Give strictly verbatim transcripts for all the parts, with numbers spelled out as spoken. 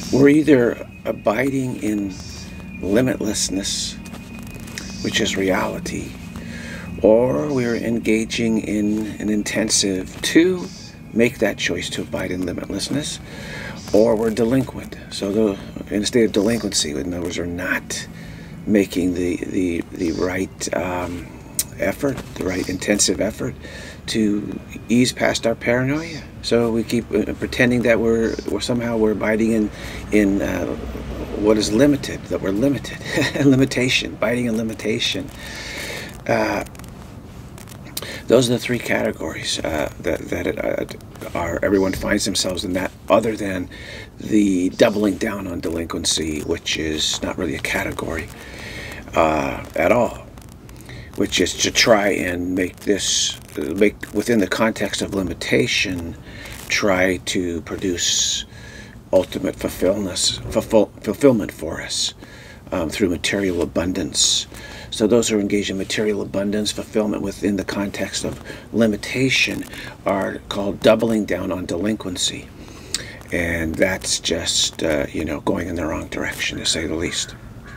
We're either abiding in limitlessness, which is reality, or we're engaging in an intensive to make that choice to abide in limitlessness, or we're delinquent. So the, in a state of delinquency, in other words, we're not making the, the, the right um, effort, the right intensive effort to ease past our paranoia. So we keep uh, pretending that we're, we're somehow we're abiding in, in uh, what is limited, that we're limited. Limitation, abiding in limitation. Uh, those are the three categories uh, that, that it, uh, are, everyone finds themselves in, that other than the doubling down on delinquency, which is not really a category uh, at all, which is to try and make this, make within the context of limitation, try to produce ultimate fulfillment, fulfill, fulfillment for us um, through material abundance. So those who are engaged in material abundance, fulfillment within the context of limitation, are called doubling down on delinquency. And that's just, uh, you know, going in the wrong direction, to say the least.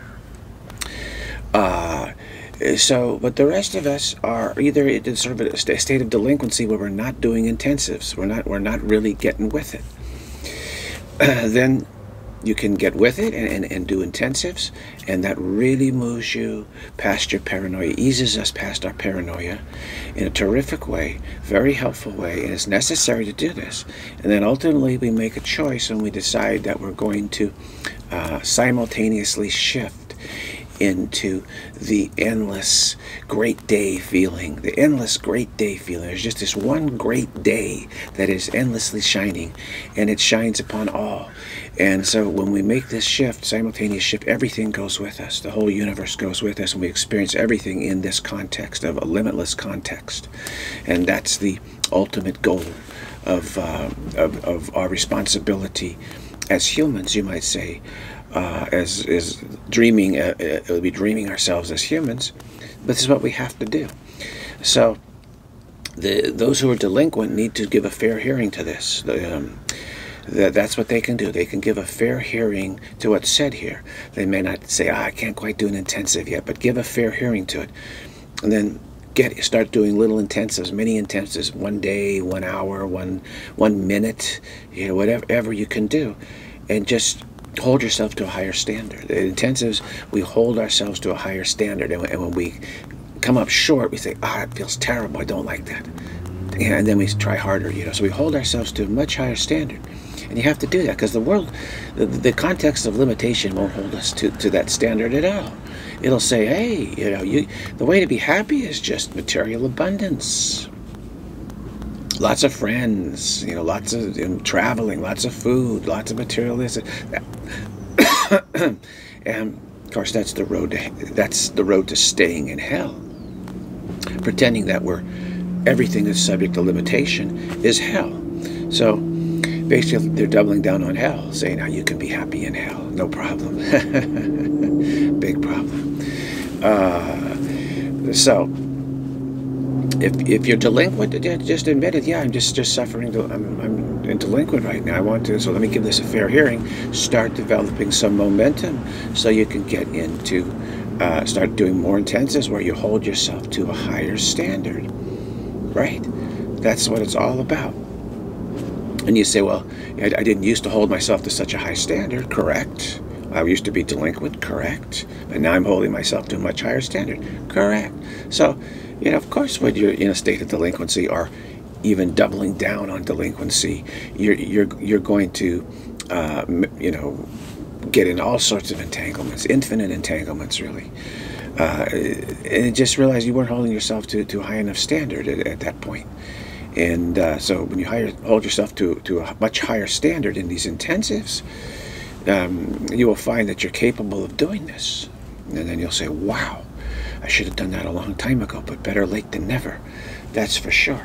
Uh, so, but the rest of us are either in sort of a state of delinquency where we're not doing intensives. We're not, we're not really getting with it. Uh, then you can get with it and, and, and do intensives, and that really moves you past your paranoia, eases us past our paranoia in a terrific way, very helpful way, and it's necessary to do this. And then ultimately we make a choice and we decide that we're going to uh, simultaneously shift into the endless great day feeling, the endless great day feeling. There's just this one great day that is endlessly shining, and it shines upon all. And so when we make this shift, simultaneous shift, everything goes with us. The whole universe goes with us, and we experience everything in this context of a limitless context. And that's the ultimate goal of, uh, of, of our responsibility as humans, you might say. Uh, as is dreaming, uh, it will be dreaming ourselves as humans, but this is what we have to do. So the those who are delinquent need to give a fair hearing to this. The, um, that that's what they can do. They can give a fair hearing to what's said here. They may not say, ah, I can't quite do an intensive yet, but give a fair hearing to it, and then get start doing little intensives, mini intensives, one day, one hour, one one minute, you know, whatever, whatever you can do, and just hold yourself to a higher standard. The intensives, we hold ourselves to a higher standard, and, and when we come up short, we say, ah, it feels terrible, I don't like that. And then we try harder, you know. So we hold ourselves to a much higher standard. And you have to do that, because the world, the, the context of limitation won't hold us to, to that standard at all. It'll say, hey, you know, you, the way to be happy is just material abundance. Lots of friends, you know, lots of you know, traveling, lots of food, lots of material this, that. And of course, that's the road to that's the road to staying in hell. Pretending that we're everything that's subject to limitation is hell. So basically, they're doubling down on hell, saying, "Now you can be happy in hell, no problem." Big problem. Uh, so. If, if you're delinquent, just admit it. Yeah, I'm just, just suffering. I'm, I'm delinquent right now. I want to, so let me give this a fair hearing. Start developing some momentum so you can get into, uh, start doing more intensives where you hold yourself to a higher standard. Right? That's what it's all about. And you say, well, I, I didn't used to hold myself to such a high standard. Correct. I used to be delinquent. Correct. But now I'm holding myself to a much higher standard. Correct. So, you know, of course, when you're in a state of delinquency or even doubling down on delinquency, you're you're you're going to, uh, you know, get in all sorts of entanglements, infinite entanglements, really. Uh, and just realize you weren't holding yourself to to a high enough standard at, at that point. And uh, so when you hire, hold yourself to to a much higher standard in these intensives, um, you will find that you're capable of doing this, and then you'll say, "Wow. I should have done that a long time ago, but better late than never." That's for sure.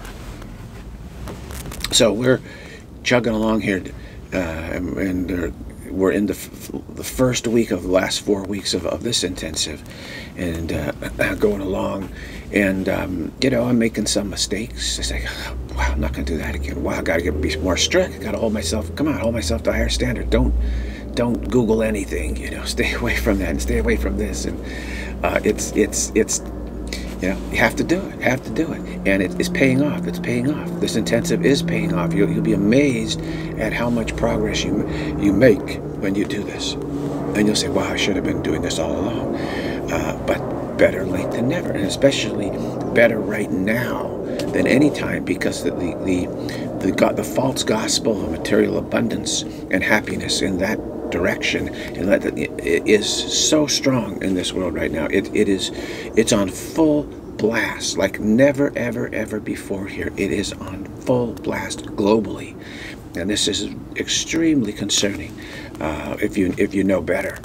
So we're chugging along here, uh, and uh, we're in the, f the first week of the last four weeks of, of this intensive, and uh, going along, and um, you know, I'm making some mistakes. It's like, wow, I'm not going to do that again. Wow, I got to get be more strict. I got to hold myself. Come on, hold myself to a higher standard. Don't don't Google anything, you know, stay away from that and stay away from this. And uh, it's, it's, it's, you know, you have to do it, have to do it. And it, it's paying off, it's paying off. This intensive is paying off. You'll, you'll be amazed at how much progress you, you make when you do this. And you'll say, wow, I should have been doing this all along. Uh, but better late than never, and especially better right now than any time, because the, the, the The, God, the false gospel of material abundance and happiness in that direction, and that it is so strong in this world right now. It it is, it's on full blast like never ever ever before here. It is on full blast globally, and this is extremely concerning uh, if you if you know better.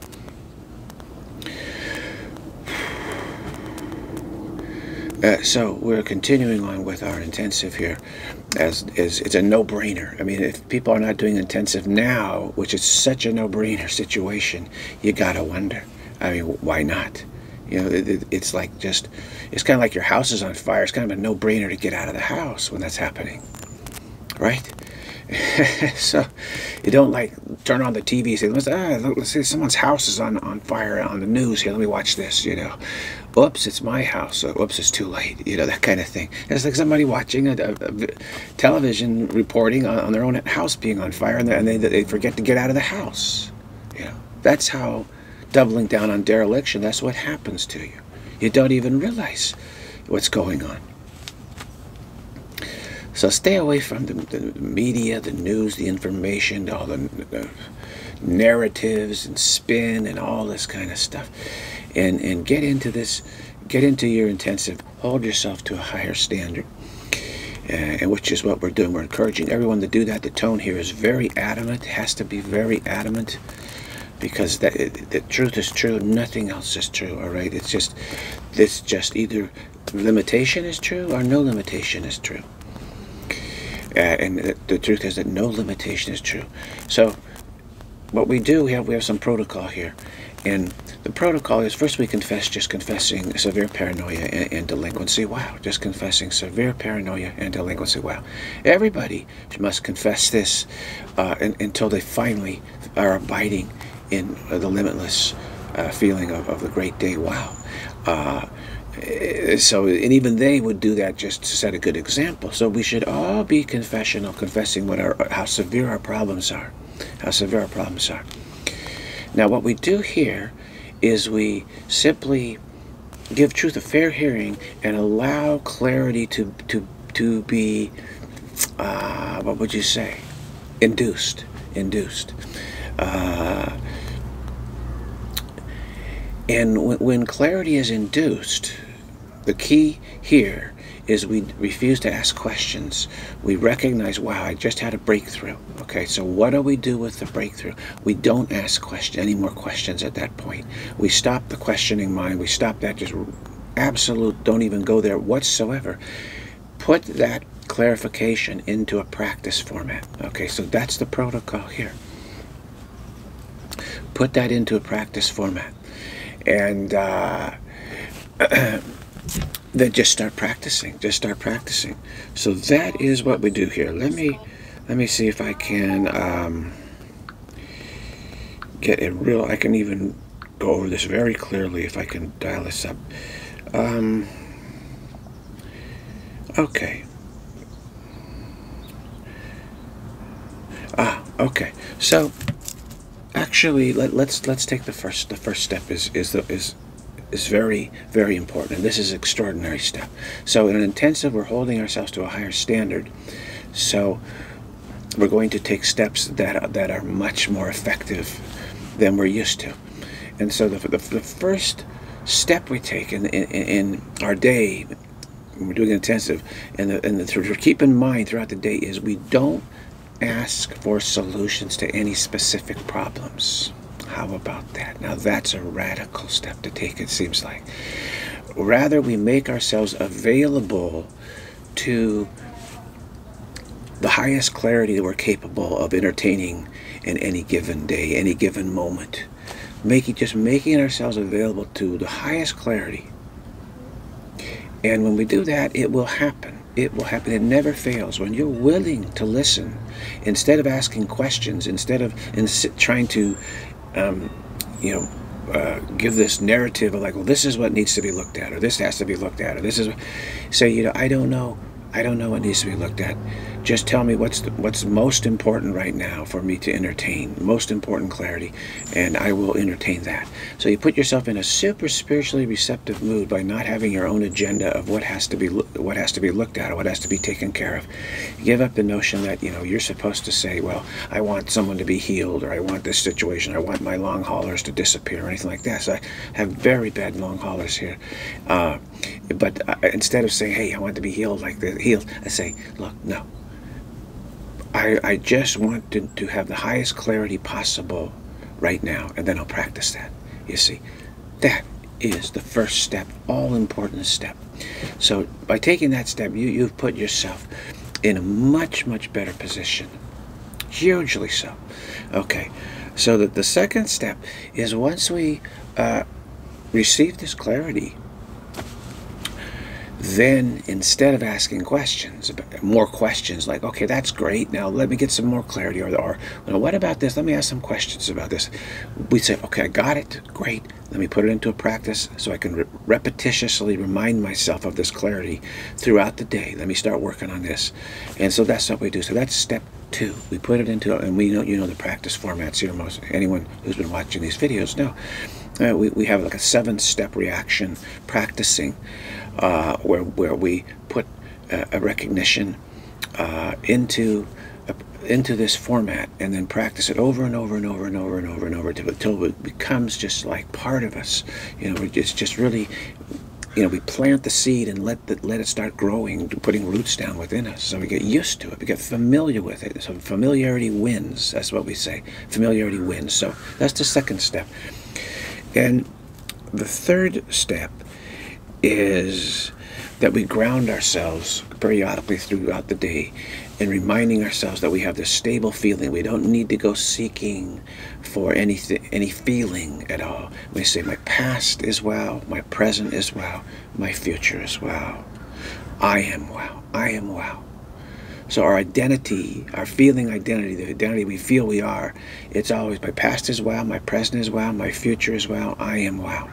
Uh, so we're continuing on with our intensive here, as is it's a no-brainer. I mean, if people are not doing intensive now, which is such a no-brainer situation, you gotta wonder. I mean, why not? You know, it, it, it's like just, it's kind of like your house is on fire. It's kind of a no-brainer to get out of the house when that's happening, right? So you don't like turn on the T V and say, let's, ah, let's say someone's house is on, on fire on the news here, let me watch this, you know. Oops, it's my house. Oops, it's too late, you know, that kind of thing. It's like somebody watching a, a, a television reporting on, on their own house being on fire, and, they, and they, they forget to get out of the house. You know, that's how doubling down on dereliction, that's what happens to you. You don't even realize what's going on. So stay away from the, the media, the news, the information, all the, the narratives and spin and all this kind of stuff. And, and get into this, get into your intensive, hold yourself to a higher standard, uh, and which is what we're doing. We're encouraging everyone to do that. The tone here is very adamant, has to be very adamant, because that, the truth is true, nothing else is true, all right? It's just, it's just either limitation is true or no limitation is true. Uh, and the, the truth is that no limitation is true. So what we do, we have, we have some protocol here. And the protocol is, first we confess, just confessing severe paranoia and, and delinquency. Wow, just confessing severe paranoia and delinquency. Wow. Everybody must confess this uh, in, until they finally are abiding in uh, the limitless uh, feeling of, of the great day. Wow. Uh, so, and even they would do that just to set a good example. So we should all be confessional, confessing what our, how severe our problems are. How severe our problems are. Now what we do here is we simply give truth a fair hearing and allow clarity to to to be uh, what would you say? Induced, induced. Uh, and when, when clarity is induced, the key here is we refuse to ask questions. We recognize, wow, I just had a breakthrough. Okay, so what do we do with the breakthrough? We don't ask question, any more questions at that point. We stop the questioning mind. We stop that, just absolute, don't even go there whatsoever. Put that clarification into a practice format. Okay, so that's the protocol here. Put that into a practice format. And uh, then just start practicing. Just start practicing. So that is what we do here. Let me let me see if I can um, get a real. I can even go over this very clearly if I can dial this up. Um, okay. Ah, okay. So actually, let, let's let's take the first. The first step is is the is. is very, very important, and this is an extraordinary step. So in an intensive, we're holding ourselves to a higher standard, so we're going to take steps that, that are much more effective than we're used to. And so the, the, the first step we take in, in, in our day, when we're doing an intensive, and, the, and the, to keep in mind throughout the day, is we don't ask for solutions to any specific problems. How about that? Now that's a radical step to take, it seems like. Rather, we make ourselves available to the highest clarity that we're capable of entertaining in any given day, any given moment. Making, just making ourselves available to the highest clarity. And when we do that, it will happen. it will happen. It never fails. When you're willing to listen, instead of asking questions, instead of in, trying to, um, you know, uh, give this narrative of like, well, this is what needs to be looked at, or this has to be looked at, or this is, say, you know, I don't know. I don't know what needs to be looked at. Just tell me what's the, what's most important right now for me to entertain, most important clarity, and I will entertain that. So you put yourself in a super spiritually receptive mood by not having your own agenda of what has to be what has to be looked at or what has to be taken care of. You give up the notion that, you know, you're supposed to say, well, I want someone to be healed, or I want this situation, or I want my long haulers to disappear, or anything like that. So I have very bad long haulers here. Uh, but uh, instead of saying, hey, I want to be healed like this, healed, I say, look, no. I, I just want to, to have the highest clarity possible right now, and then I'll practice that. You see, that is the first step, all-important step. So by taking that step, you, you've put yourself in a much, much better position. Hugely so. Okay, so that the second step is once we uh, receive this clarity, then instead of asking questions, more questions like, okay, that's great, now let me get some more clarity, or, or well, what about this? Let me ask some questions about this. We say, okay, I got it, great. Let me put it into a practice so I can re repetitiously remind myself of this clarity throughout the day. Let me start working on this. And so that's what we do. So that's step two. We put it into, and we know, you know the practice formats here. Most anyone who's been watching these videos know. Uh, we, we have like a seven-step reaction practicing uh, where, where we put uh, a recognition uh, into uh, into this format and then practice it over and over and over and over and over and over until it becomes just like part of us. You know, it's just really, you know, we plant the seed and let the, let it start growing, putting roots down within us. So we get used to it, we get familiar with it. So familiarity wins. That's what we say. Familiarity wins. So that's the second step. And the third step is that we ground ourselves periodically throughout the day and reminding ourselves that we have this stable feeling. We don't need to go seeking for anything, any feeling at all. We say, my past is well, my present is well, my future is well. I am well, I am well. So our identity, our feeling identity, the identity we feel we are, it's always my past is well, my present is well, my future is well, I am well.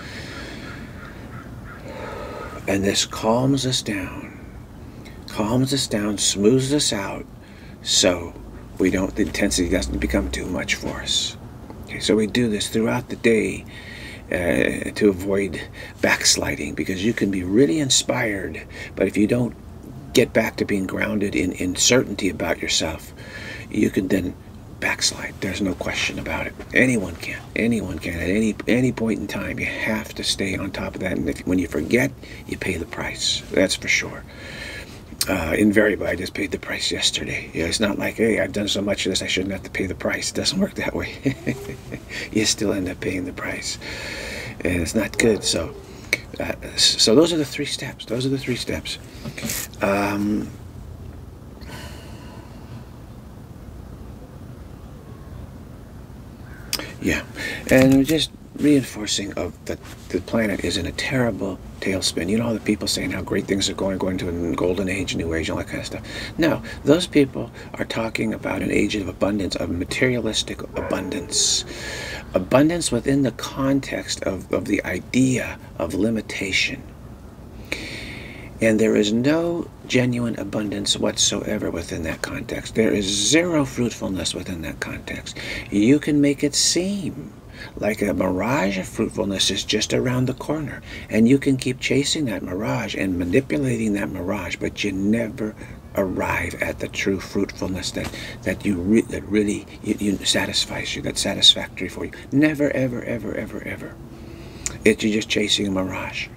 And this calms us down, calms us down, smooths us out, so we don't, the intensity doesn't become too much for us. Okay, so we do this throughout the day uh, to avoid backsliding, because you can be really inspired, but if you don't get back to being grounded in, in certainty about yourself, you can then backslide. There's no question about it. Anyone can. Anyone can. At any any point in time, you have to stay on top of that. And if, when you forget, you pay the price. That's for sure. Uh, invariably, I just paid the price yesterday. Yeah, it's not like, hey, I've done so much of this, I shouldn't have to pay the price. It doesn't work that way. You still end up paying the price. And it's not good. So, uh, so those are the three steps. Those are the three steps. Um, yeah, and we're just reinforcing of that the planet is in a terrible tailspin. You know, all the people saying how great things are going, going to a golden age, new age, all that kind of stuff. No, those people are talking about an age of abundance, of materialistic abundance. Abundance within the context of, of the idea of limitation. And there is no genuine abundance whatsoever within that context. There is zero fruitfulness within that context. You can make it seem like a mirage of fruitfulness is just around the corner. And you can keep chasing that mirage and manipulating that mirage, but you never arrive at the true fruitfulness that, that, you re that really you, you satisfies you, that's satisfactory for you. Never, ever, ever, ever, ever. It's you're just chasing a mirage.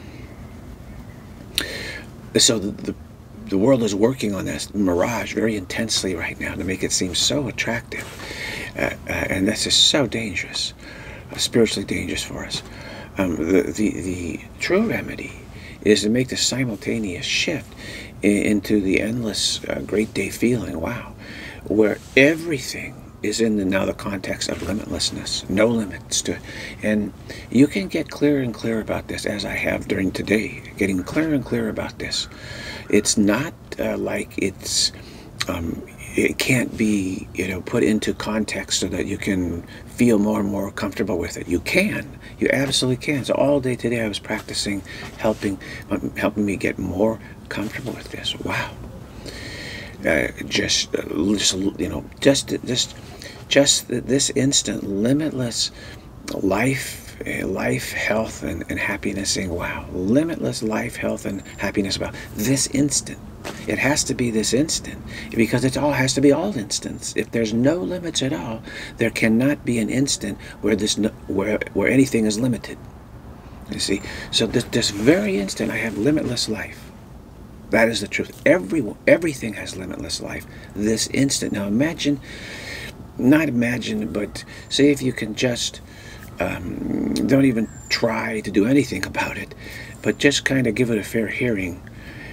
So the, the, the world is working on this mirage very intensely right now to make it seem so attractive. Uh, uh, and this is so dangerous, uh, spiritually dangerous for us. Um, the, the, the true remedy is to make the simultaneous shift in, into the endless uh, great day feeling, wow, where everything is in the, now the context of limitlessness, no limits to it. And you can get clearer and clearer about this, as I have during today, getting clearer and clearer about this. It's not uh, like it's, um, it can't be, you know, put into context so that you can feel more and more comfortable with it. You can. You absolutely can. So all day today I was practicing, helping, um, helping me get more comfortable with this. Wow. Uh, just, uh, just, you know, just, just, just this instant, limitless life, uh, life, health, and, and happiness. Saying, wow, limitless life, health, and happiness about this instant. It has to be this instant, because it all has to be all instants. If there's no limits at all, there cannot be an instant where this, no, where, where anything is limited. You see, so this, this very instant, I have limitless life. That is the truth. Every, everything has limitless life. This instant. Now imagine, not imagine, but say if you can just, um, don't even try to do anything about it, but just kind of give it a fair hearing.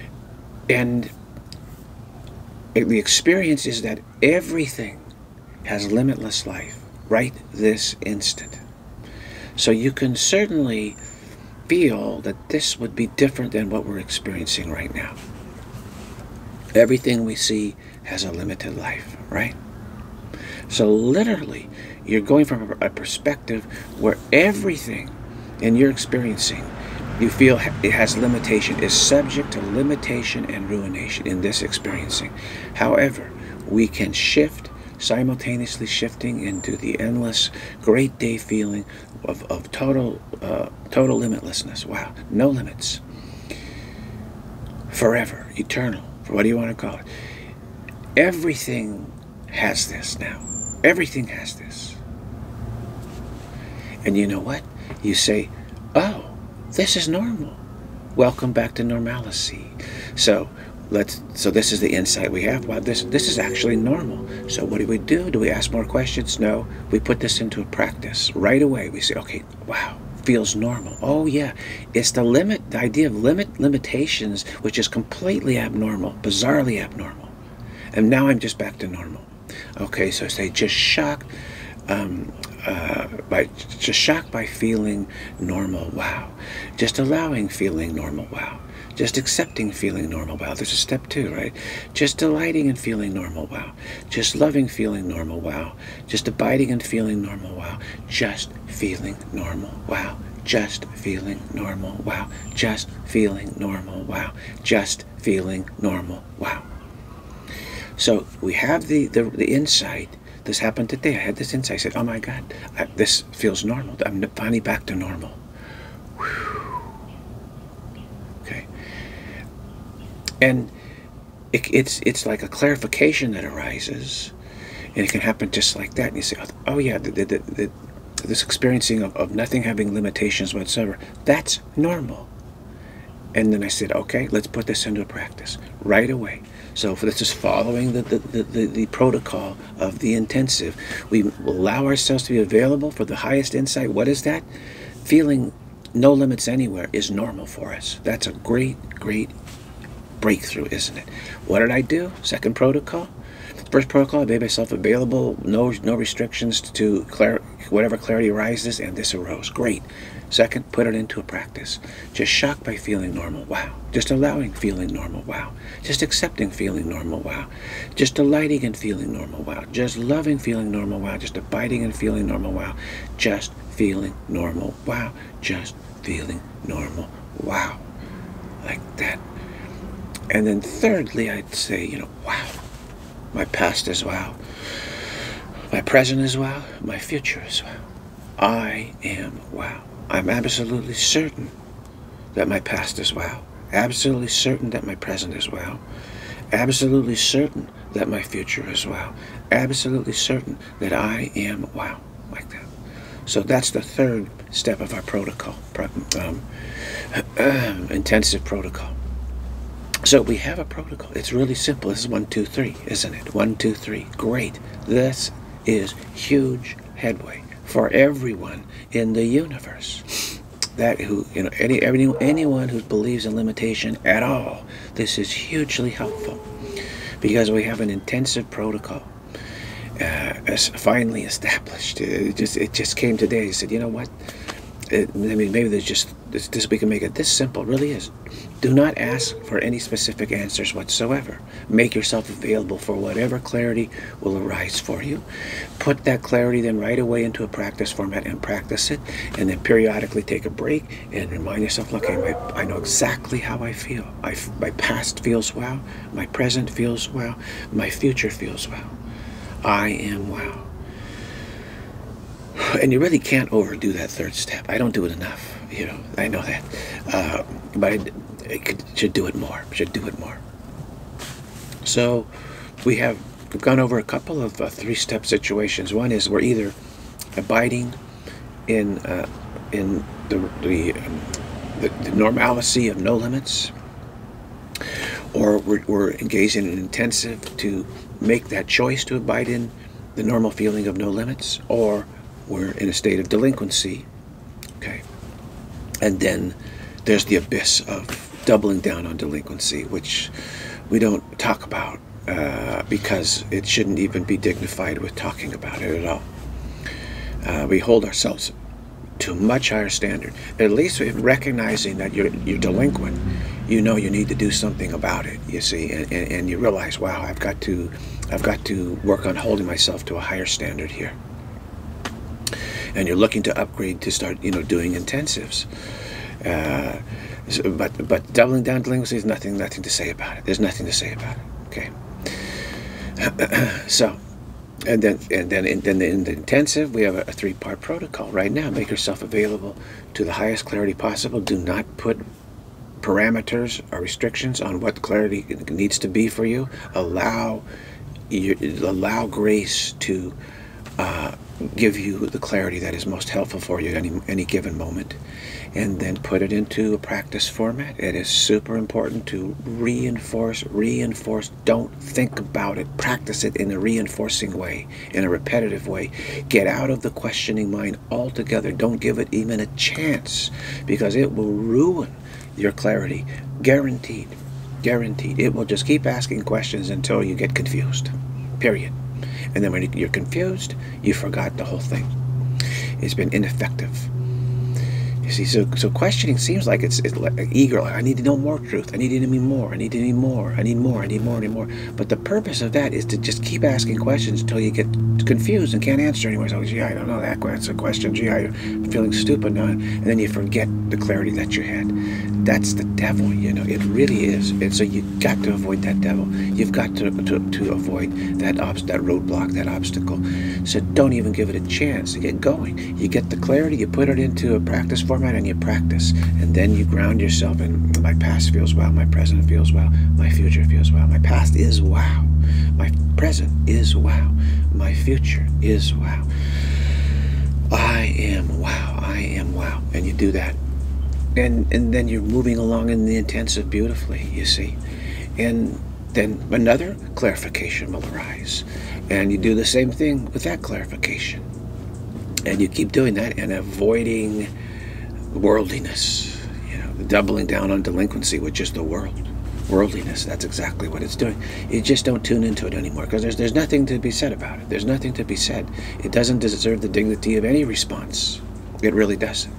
And the experience is that everything has limitless life right this instant. So you can certainly feel that this would be different than what we're experiencing right now. Everything we see has a limited life, right? So literally, you're going from a perspective where everything in your experiencing, you feel it has limitation, is subject to limitation and ruination in this experiencing. However, we can shift, simultaneously shifting into the endless, great day feeling of, of total, uh, total limitlessness. Wow, no limits. Forever, eternal, what do you want to call it? Everything has this now. Everything has this. And you know what? You say, oh, this is normal. Welcome back to normalcy. So let's. So this is the insight we have. Wow, this this is actually normal. So what do we do? Do we ask more questions? No. We put this into a practice right away. We say, okay, wow, feels normal. Oh yeah, it's the limit. The idea of limit limitations, which is completely abnormal, bizarrely abnormal. And now I'm just back to normal. Okay, so say just shocked. Um, uh, by just shocked by feeling normal, wow. Just allowing feeling normal, wow. Just accepting feeling normal, wow. There's a step two, right? Just delighting in feeling normal, wow. Just loving feeling normal, wow. Just abiding in feeling normal, wow. Just feeling normal, wow. Just feeling normal, wow. Just feeling normal, wow. Just feeling normal, wow. So we have the, the, the insight. This happened today. I had this insight. I said, oh my God, I, this feels normal. I'm finally back to normal. Whew. Okay. And it, it's, it's like a clarification that arises, and it can happen just like that. And you say, oh yeah, the, the, the, the, this experiencing of, of nothing having limitations whatsoever, that's normal. And then I said, okay, let's put this into practice right away. So for this is following the, the, the, the, the protocol of the intensive. We allow ourselves to be available for the highest insight. What is that? Feeling no limits anywhere is normal for us. That's a great, great breakthrough, isn't it? What did I do? Second protocol. First protocol, I made myself available, no, no restrictions to clar whatever clarity arises, and this arose. Great. Second, put it into a practice. Just shocked by feeling normal, wow. Just allowing feeling normal, wow. Just accepting feeling normal, wow. Just delighting in feeling normal, wow. Just loving feeling normal, wow. Just abiding in feeling normal, wow. Just feeling normal, wow. Just feeling normal, wow. Like that. And then thirdly, I'd say, you know, wow. My past is wow. My present is wow. My future is wow. I am wow. I'm absolutely certain that my past is wow. Absolutely certain that my present is wow. Absolutely certain that my future is wow. Absolutely certain that I am wow. Like that. So that's the third step of our protocol, um, um, intensive protocol. So we have a protocol. It's really simple. This is one, two, three, isn't it? One, two, three. Great. This is huge headway for everyone in the universe. That who, you know, any, any anyone who believes in limitation at all, this is hugely helpful because we have an intensive protocol. uh, is finally established. It just it just came today. He said, you know what? It, I mean, maybe there's just this, this. We can make it this simple. It really is. Do not ask for any specific answers whatsoever. Make yourself available for whatever clarity will arise for you. Put that clarity then right away into a practice format and practice it, and then periodically take a break and remind yourself, okay, my, I know exactly how I feel. I, my past feels well, my present feels well, my future feels well. I am well. And you really can't overdo that third step. I don't do it enough, you know, I know that. Uh, but I, I could, should do it more, should do it more. So we have we've gone over a couple of uh, three-step situations. One is we're either abiding in uh, in the, the, um, the, the normalcy of no limits, or we're, we're engaged in an intensive to make that choice to abide in the normal feeling of no limits, or we're in a state of delinquency, okay? And then there's the abyss of doubling down on delinquency, which we don't talk about uh, because it shouldn't even be dignified with talking about it at all. Uh, we hold ourselves to a much higher standard. At least recognizing that you're, you're delinquent, you know you need to do something about it, you see, and, and, and you realize, wow, I've got to, I've got to work on holding myself to a higher standard here. And you're looking to upgrade to start, you know, doing intensives. Uh, so, but but doubling down delinquency is nothing, nothing to say about it. There's nothing to say about it. Okay. So, and then and then in, then in the intensive, we have a, a three-part protocol right now. Make yourself available to the highest clarity possible. Do not put parameters or restrictions on what clarity needs to be for you. Allow you allow grace to uh, give you the clarity that is most helpful for you at any, any given moment, and then put it into a practice format. It is super important to reinforce, reinforce. Don't think about it. Practice it in a reinforcing way, in a repetitive way. Get out of the questioning mind altogether. Don't give it even a chance, because it will ruin your clarity. Guaranteed. Guaranteed. It will just keep asking questions until you get confused. Period. And then when you're confused, you forgot the whole thing. It's been ineffective. You see, so so questioning seems like it's, it's like eager. Like, I need to know more truth. I need to know more. I need to know more. I need more. I need more. I need more. But the purpose of that is to just keep asking questions until you get confused and can't answer anymore. So, gee, I don't know that. That's a question. Gee, I'm feeling stupid now. And then you forget the clarity that you had. That's the devil, you know. It really is. And so you got to avoid that devil. You've got to to, to avoid that obst that roadblock, that obstacle. So don't even give it a chance to get going. You get the clarity. You put it into a practice format, and you practice, and then you ground yourself in my past feels well, my present feels well, my future feels well. My past is wow, my present is wow, my future is wow. I am wow, I am wow. And you do that, and and then you're moving along in the intensive beautifully, you see. And then another clarification will arise, and you do the same thing with that clarification, and you keep doing that and avoiding worldliness, you know, doubling down on delinquency, which is the world. Worldliness, that's exactly what it's doing. You just don't tune into it anymore, because there's, there's nothing to be said about it. There's nothing to be said. It doesn't deserve the dignity of any response. It really doesn't.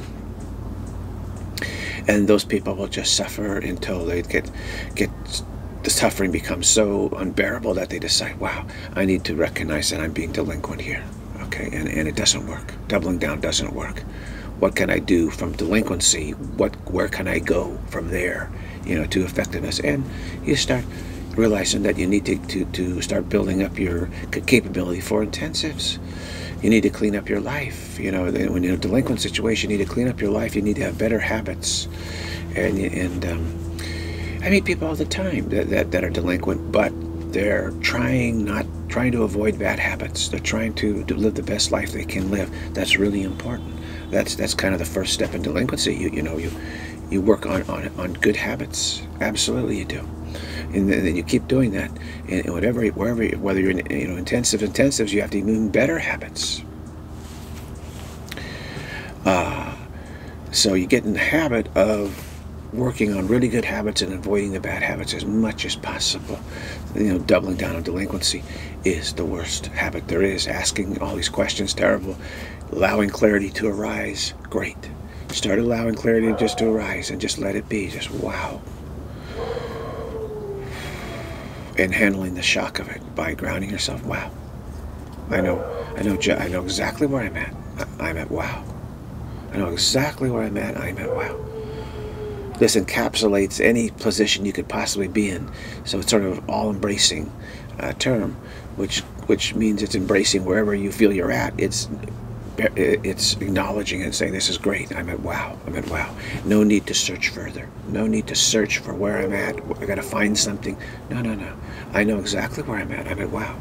And those people will just suffer until they get, get the suffering becomes so unbearable that they decide, wow, I need to recognize that I'm being delinquent here. Okay, and, and it doesn't work. Doubling down doesn't work. What can I do from delinquency? What, where can I go from there, you know, to effectiveness? And you start realizing that you need to, to, to start building up your capability for intensives. You need to clean up your life. You know, when you're in a delinquent situation, you need to clean up your life. You need to have better habits. And, and um, I meet people all the time that, that, that are delinquent, but they're trying not trying to avoid bad habits. They're trying to, to live the best life they can live. That's really important. That's that's kind of the first step in delinquency. You you know you you work on on, on good habits. Absolutely, you do, and then, then you keep doing that. And whatever wherever whether you're in, you know intensive intensives, you have to even better habits. Uh, so you get in the habit of working on really good habits and avoiding the bad habits as much as possible. You know, doubling down on delinquency is the worst habit there is. Asking all these questions, terrible. Allowing clarity to arise, great. Start allowing clarity just to arise and just let it be. Just wow. And handling the shock of it by grounding yourself. Wow. I know, I know, I know exactly where I'm at. I'm at wow. I know exactly where I'm at. I'm at wow. This encapsulates any position you could possibly be in. So it's sort of all-embracing uh, term, which which means it's embracing wherever you feel you're at. It's it's acknowledging and saying, this is great. I'm at wow. I'm at wow. No need to search further. No need to search for where I'm at. I got to find something. No, no, no. I know exactly where I'm at. I'm at wow.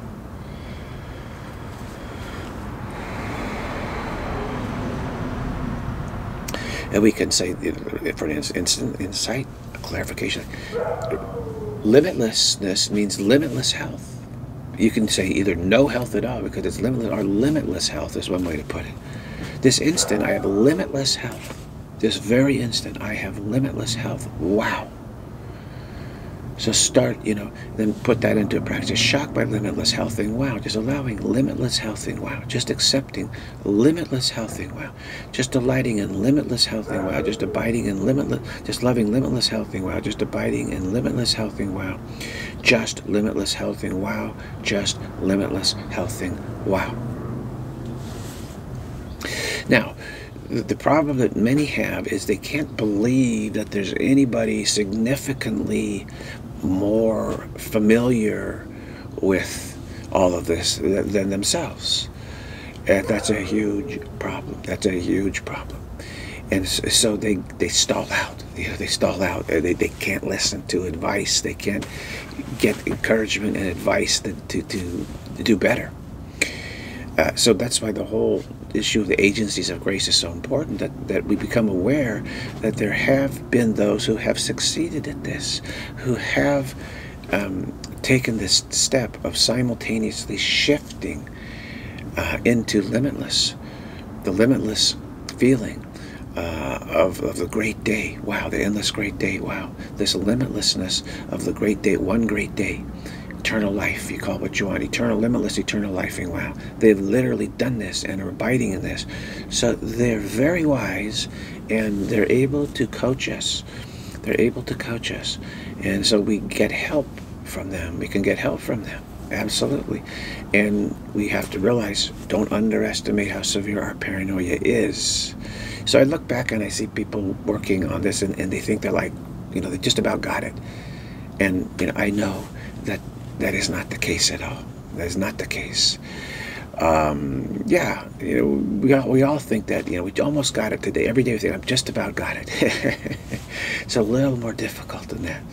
And we can say, for an instant insight, a clarification, limitlessness means limitless health. You can say either no health at all because it's limitless, or limitless health is one way to put it. This instant, I have limitless health. This very instant, I have limitless health. Wow. So start, you know, then put that into practice. Shocked by limitless health thing, wow. Just allowing limitless health thing, wow. Just accepting limitless health thing, wow. Just delighting in limitless health thing, wow. Just abiding in limitless, just loving limitless health thing, wow. Just abiding in limitless health thing, wow. Just limitless health thing, wow. Just limitless health thing, wow. Now, the problem that many have is they can't believe that there's anybody significantly more familiar with all of this than themselves. And that's a huge problem. That's a huge problem. And so they, they stall out. You know, they stall out. They, they can't listen to advice. They can't get encouragement and advice to, to, to, to do better. Uh, so that's why the whole issue of the agencies of grace is so important, that, that we become aware that there have been those who have succeeded at this, who have um, taken this step of simultaneously shifting uh, into limitless, the limitless feeling uh, of, of the great day. Wow, the endless great day. Wow, this limitlessness of the great day, one great day. Eternal life, you call it what you want. Eternal, limitless, eternal life. Wow. They've literally done this and are abiding in this. So they're very wise, and they're able to coach us. They're able to coach us. And so we get help from them. We can get help from them. Absolutely. And we have to realize, don't underestimate how severe our paranoia is. So I look back and I see people working on this, and, and they think they're like, you know, they just about got it. And, you know, I know that that is not the case at all. That is not the case. Um, yeah, you know, we all, we all think that, you know, we almost got it today. Every day we think, I've just about got it. It's a little more difficult than that.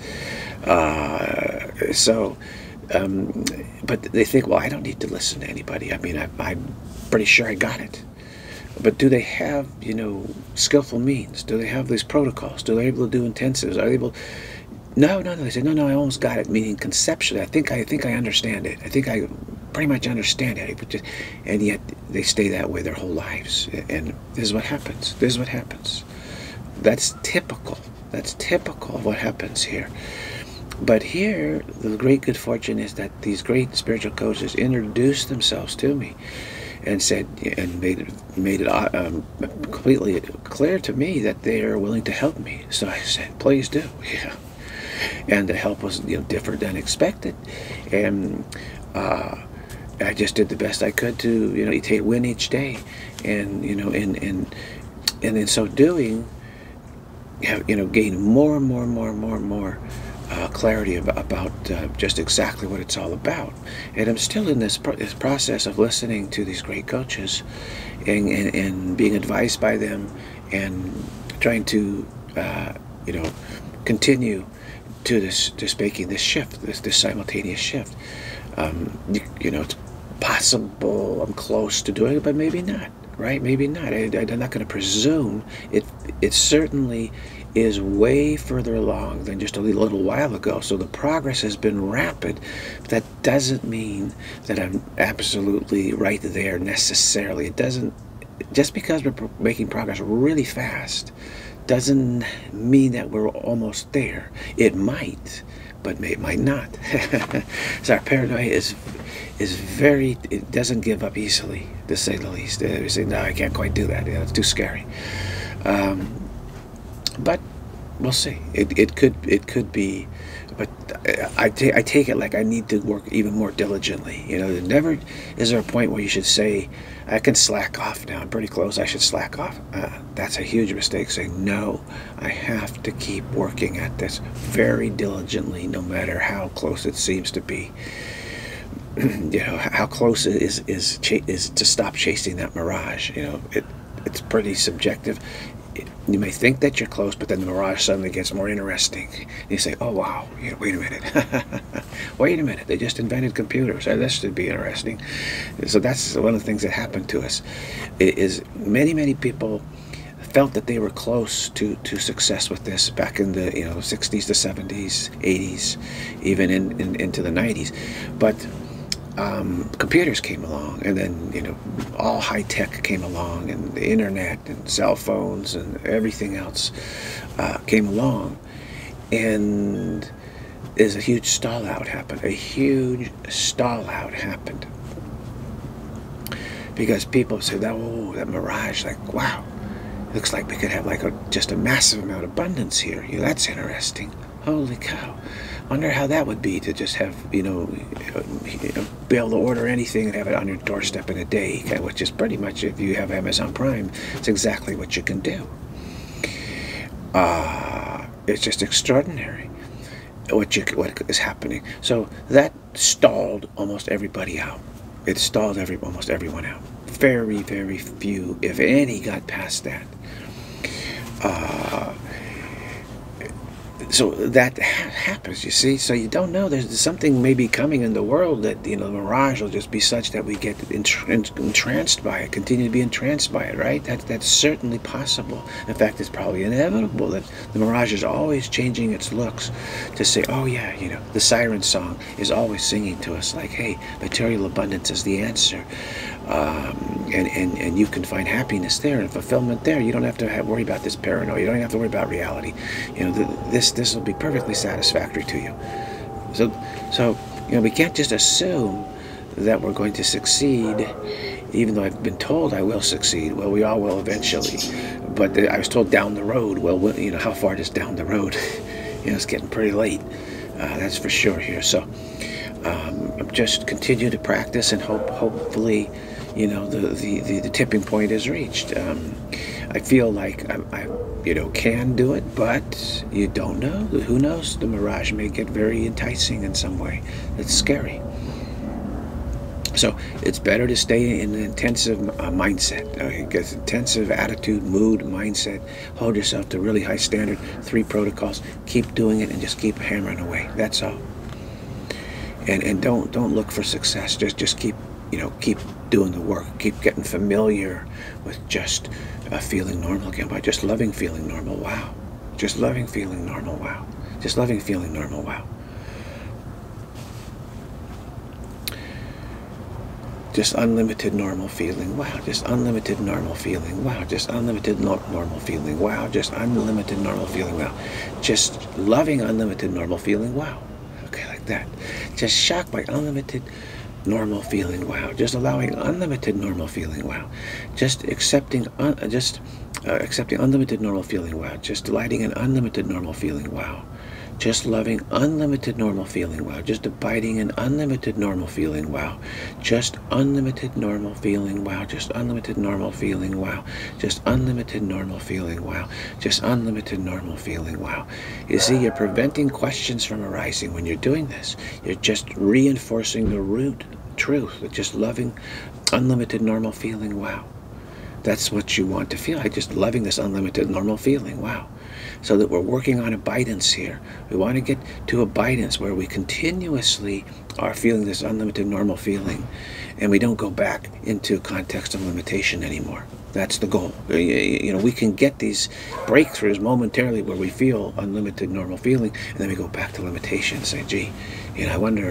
Uh, so, um, but they think, well, I don't need to listen to anybody. I mean, I, I'm pretty sure I got it. But do they have, you know, skillful means? Do they have these protocols? Do they able to do intensives? Are they able... No, no, no. They say, no, no, I almost got it. Meaning conceptually, I think I think I understand it. I think I pretty much understand it. And yet they stay that way their whole lives. And this is what happens. This is what happens. That's typical. That's typical of what happens here. But here, the great good fortune is that these great spiritual coaches introduced themselves to me and said, and made it, made it um, completely clear to me that they are willing to help me. So I said, please do. Yeah. And the help was, you know, different than expected, and uh, I just did the best I could to, you know, take win each day, and you know, and and and in so doing, have, you know, gain more and more and more and more and more uh, clarity about, about uh, just exactly what it's all about. And I'm still in this, pro this process of listening to these great coaches, and and, and being advised by them, and trying to, uh, you know, continue to this, just making this shift, this, this simultaneous shift. Um, you, you know, it's possible I'm close to doing it, but maybe not, right? Maybe not. I, I'm not going to presume. It, it certainly is way further along than just a little while ago. So the progress has been rapid. But that doesn't mean that I'm absolutely right there necessarily. It doesn't, just because we're making progress really fast, doesn't mean that we're almost there. It might, but it might not. So our paranoia is is very, it doesn't give up easily, to say the least. We say, no, I can't quite do that. You know, it's too scary. Um, but we'll see. It, it could it could be, but I, ta I take it like I need to work even more diligently. You know, never is there a point where you should say, I can slack off now. I'm pretty close. I should slack off. Uh, that's a huge mistake. Say, no, I have to keep working at this very diligently, no matter how close it seems to be. You know, how close it is is is to stop chasing that mirage. You know, it it's pretty subjective. You may think that you're close, but then the mirage suddenly gets more interesting. And you say, oh, wow, you know, wait a minute. Wait a minute, they just invented computers. Oh, this should be interesting. So that's one of the things that happened to us, is many, many people felt that they were close to, to success with this back in the, you know, sixties, the seventies, eighties, even in, in into the nineties. But Um, computers came along, and then, you know, all high-tech came along, and the internet and cell phones and everything else uh, came along, and there's a huge stall out happened. A huge stall out happened because people said, "Oh, that mirage! Like, wow, looks like we could have like a just a massive amount of abundance here. You know, that's interesting. Holy cow! Wonder how that would be to just have, you know, be able to order anything and have it on your doorstep in a day, which is pretty much, if you have Amazon Prime, it's exactly what you can do. Uh, it's just extraordinary what you what is happening. So that stalled almost everybody out. It stalled every almost everyone out. Very, very few, if any, got past that. Uh, So that ha happens, you see. So you don't know. There's something maybe coming in the world that, you know, the mirage will just be such that we get entranced by it, continue to be entranced by it, right? That, that's certainly possible. In fact, it's probably inevitable that the mirage is always changing its looks to say, oh, yeah, you know, the siren song is always singing to us like, hey, material abundance is the answer. Um, and, and, and you can find happiness there and fulfillment there. You don't have to have, worry about this paranoia. You don't have to worry about reality. You know, the, this this will be perfectly satisfactory to you. So, so you know, we can't just assume that we're going to succeed, even though I've been told I will succeed. Well, we all will eventually. But I was told down the road. Well, you know, how far is down the road? You know, it's getting pretty late. Uh, that's for sure here. So, um, just continue to practice and hope, hopefully, you know, the, the, the, the tipping point is reached. Um, I feel like I, I, you know, can do it, but you don't know. Who knows? The mirage may get very enticing in some way. It's scary. So it's better to stay in an intensive uh, mindset, because uh, intensive attitude, mood, mindset. Hold yourself to really high standard. Three protocols. Keep doing it and just keep hammering away. That's all. And and don't don't look for success. Just just keep, you know, keep doing the work. Keep getting familiar with just uh, feeling normal again, by just loving feeling normal. Wow. Just loving feeling normal. Wow. Just loving feeling normal. Wow. Just unlimited normal feeling. Wow. Just unlimited normal feeling. Wow. Just unlimited no normal feeling. Wow. Just unlimited normal feeling. Wow. Just loving unlimited normal feeling. Wow. Okay, like that. Just shocked by unlimited normal feeling. Wow. Just allowing unlimited normal feeling. Wow. Just accepting un just uh, accepting unlimited normal feeling. Wow. Just delighting in unlimited normal feeling. Wow. Just loving unlimited normal feeling. Wow. Just abiding in unlimited normal feeling. Wow. Just unlimited normal feeling. Wow. Just unlimited normal feeling. Wow. Just unlimited normal feeling. Wow. Just unlimited normal feeling. Wow. You see, you're preventing questions from arising when you're doing this. You're just reinforcing the root truth of just loving unlimited normal feeling. Wow. That's what you want to feel. I just loving this unlimited normal feeling. Wow. So that we're working on abidance here. We want to get to abidance where we continuously are feeling this unlimited normal feeling, and we don't go back into context of limitation anymore. That's the goal. You know, we can get these breakthroughs momentarily where we feel unlimited normal feeling, and then we go back to limitation and say, gee, you know, I wonder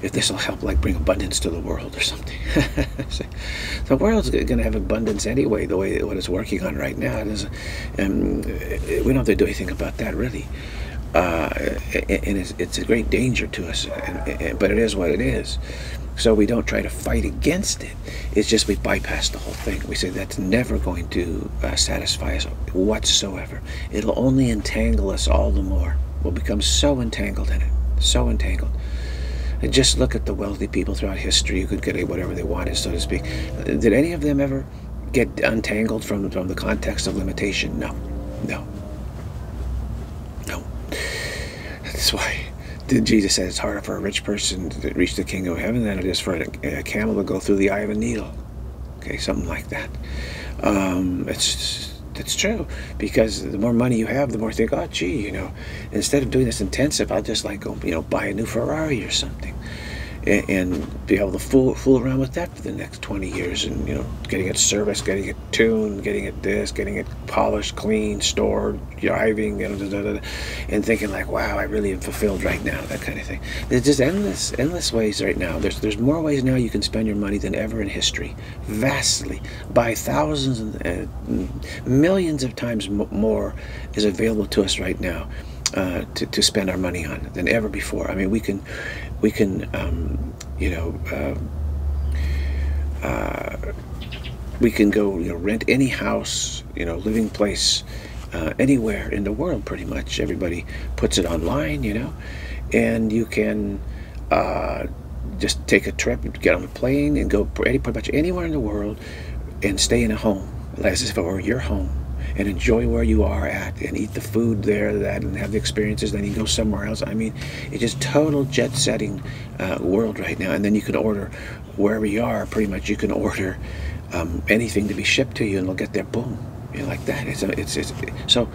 if this will help, like, bring abundance to the world or something. So, the world's going to have abundance anyway, the way what it's working on right now. It is, and we don't have to do anything about that, really. Uh, and it's, it's a great danger to us, and, and, but it is what it is. So we don't try to fight against it. It's just we bypass the whole thing. We say that's never going to uh, satisfy us whatsoever. It'll only entangle us all the more. We'll become so entangled in it, so entangled. And just look at the wealthy people throughout history who could get whatever they wanted, so to speak. Did any of them ever get untangled from, from the context of limitation? No, no, no. That's why Jesus said it's harder for a rich person to reach the kingdom of heaven than it is for a, a camel to go through the eye of a needle. Okay, something like that. Um, it's That's true, because the more money you have, the more you think, oh, gee, you know, instead of doing this intensive, I'll just, like, go, you know, buy a new Ferrari or something, and, and be able to fool fool around with that for the next twenty years, and, you know, getting it serviced, getting it tuned, getting it this, getting it polished, clean, stored, driving, you know, da, da, da, and thinking like, wow, I really am fulfilled right now, that kind of thing. There's just endless, endless ways right now. There's there's more ways now you can spend your money than ever in history, vastly, by thousands and uh, millions of times more is available to us right now. Uh, to, to spend our money on than ever before. I mean, we can, we can, um, you know, uh, uh, we can go, you know, rent any house, you know, living place, uh, anywhere in the world. Pretty much everybody puts it online, you know, and you can uh, just take a trip, get on a plane, and go pretty much anywhere in the world, and stay in a home as if it were your home, and enjoy where you are at, and eat the food there, that, and have the experiences. Then you go somewhere else. I mean, it's just total jet-setting uh, world right now. And then you can order wherever you are. Pretty much, you can order um, anything to be shipped to you, and it'll get there, boom, you know, like that. It's a, it's, it's so.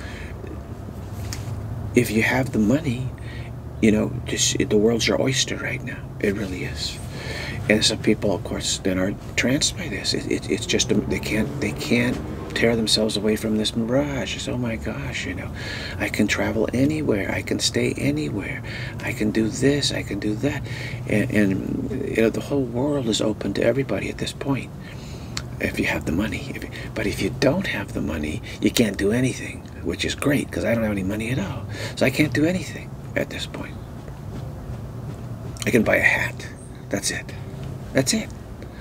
If you have the money, you know, just the world's your oyster right now. It really is. And some people, of course, then are tranced by this. It, it, it's just they can't they can't. tear themselves away from this mirage. It's, oh my gosh, you know, I can travel anywhere, I can stay anywhere, I can do this, I can do that, and, and you know, the whole world is open to everybody at this point, if you have the money. If, but if you don't have the money, you can't do anything, which is great, because I don't have any money at all, so I can't do anything at this point. I can buy a hat. That's it. That's it.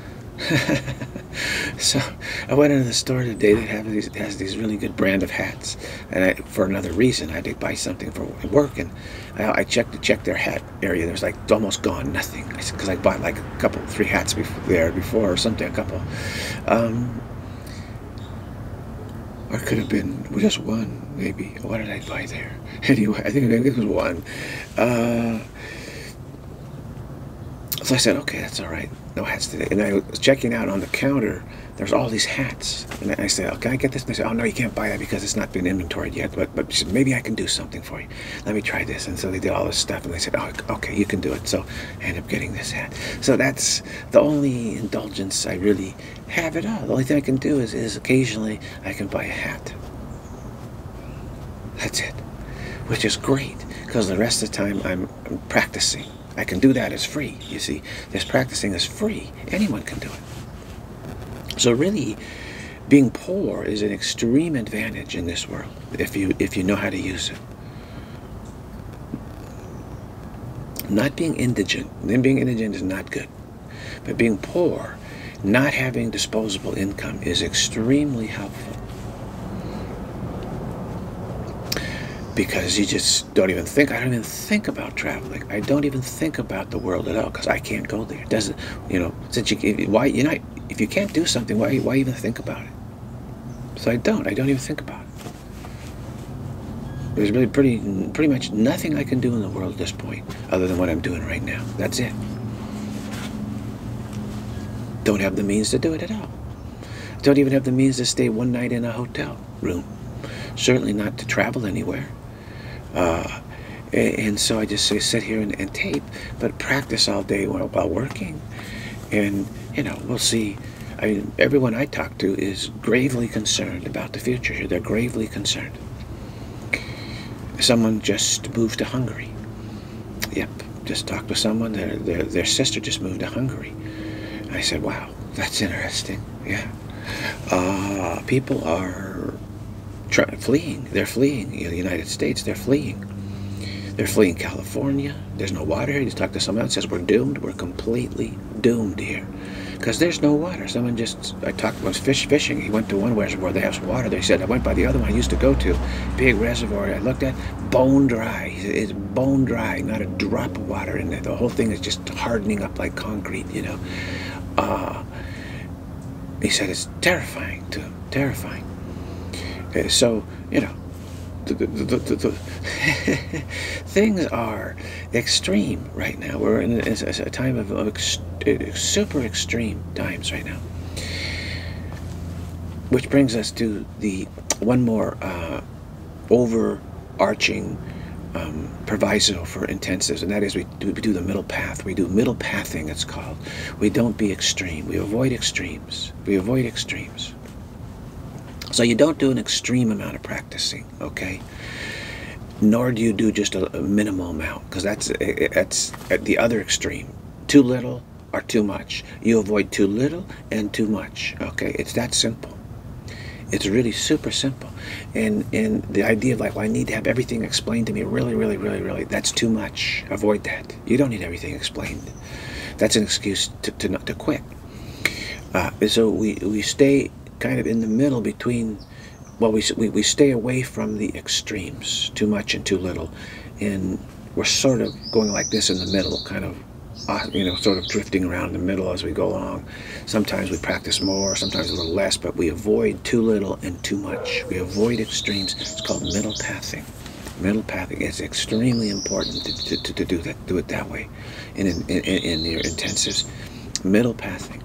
So I went into the store today that have these, has these really good brand of hats, and I, for another reason, I had to buy something for work, and I, I checked checked their hat area. There was like almost gone, nothing, because I, I bought like a couple, three hats before, there before or something, a couple, um, or it could have been just one, maybe. What did I buy there? Anyway, I think it was one. Uh, So I said, okay, that's all right. No hats today. And I was checking out on the counter. There's all these hats. And I said, oh, can I get this? And they said, oh, no, you can't buy that because it's not been inventoried yet. But but she said, maybe I can do something for you. Let me try this. And so they did all this stuff. And they said, oh, okay, you can do it. So I ended up getting this hat. So that's the only indulgence I really have at all. The only thing I can do is, is occasionally I can buy a hat. That's it. Which is great, because the rest of the time I'm, I'm practicing. I can do that as free, you see. This practicing is free. Anyone can do it. So really, being poor is an extreme advantage in this world, if you if you know how to use it. Not being indigent. Then being indigent is not good. But being poor, not having disposable income, is extremely helpful. Because you just don't even think, I don't even think about traveling. I don't even think about the world at all, because I can't go there. It doesn't, you know, since you, why, you know, if you can't do something, why, why even think about it? So I don't, I don't even think about it. There's really pretty, pretty much nothing I can do in the world at this point, other than what I'm doing right now. That's it. Don't have the means to do it at all. Don't even have the means to stay one night in a hotel room. Certainly not to travel anywhere. Uh, and so I just say sit here and, and tape, but practice all day while, while working. And, you know, we'll see. I mean, everyone I talk to is gravely concerned about the future here. They're gravely concerned. Someone just moved to Hungary. Yep, just talked to someone. Their their their sister just moved to Hungary. I said, wow, that's interesting. Yeah, uh, people are try, fleeing. They're fleeing you know, the United States. They're fleeing. They're fleeing California. There's no water here. You talk to someone else, says we're doomed. We're completely doomed here. Because there's no water. Someone just, I talked, was fish fishing. He went to one reservoir, they have some water. They said, I went by the other one I used to go to, big reservoir. I looked at, bone dry. He said, it's bone dry, not a drop of water in there. The whole thing is just hardening up like concrete, you know. Uh, he said, it's terrifying to him, terrifying. Uh, so, you know, the, the, the, the, the things are extreme right now. We're in a, a time of, of ex, super extreme times right now. Which brings us to the one more uh, overarching um, proviso for intensives, and that is we do, we do the middle path. We do middle pathing, it's called. We don't be extreme. We avoid extremes. We avoid extremes. So you don't do an extreme amount of practicing, okay? Nor do you do just a, a minimal amount, because that's, that's at the other extreme. Too little or too much. You avoid too little and too much, okay? It's that simple. It's really super simple. And, and the idea of like, well, I need to have everything explained to me really, really, really, really, that's too much. Avoid that. You don't need everything explained. That's an excuse to, to, not, to quit. Uh, so we, we stay kind of in the middle between, well, we, we, we stay away from the extremes, too much and too little, and we're sort of going like this in the middle, kind of, uh, you know, sort of drifting around in the middle as we go along. Sometimes we practice more, sometimes a little less, but we avoid too little and too much. We avoid extremes. It's called middle pathing. Middle pathing is extremely important to, to, to do that, do it that way in, in, in, in your intensives. Middle pathing.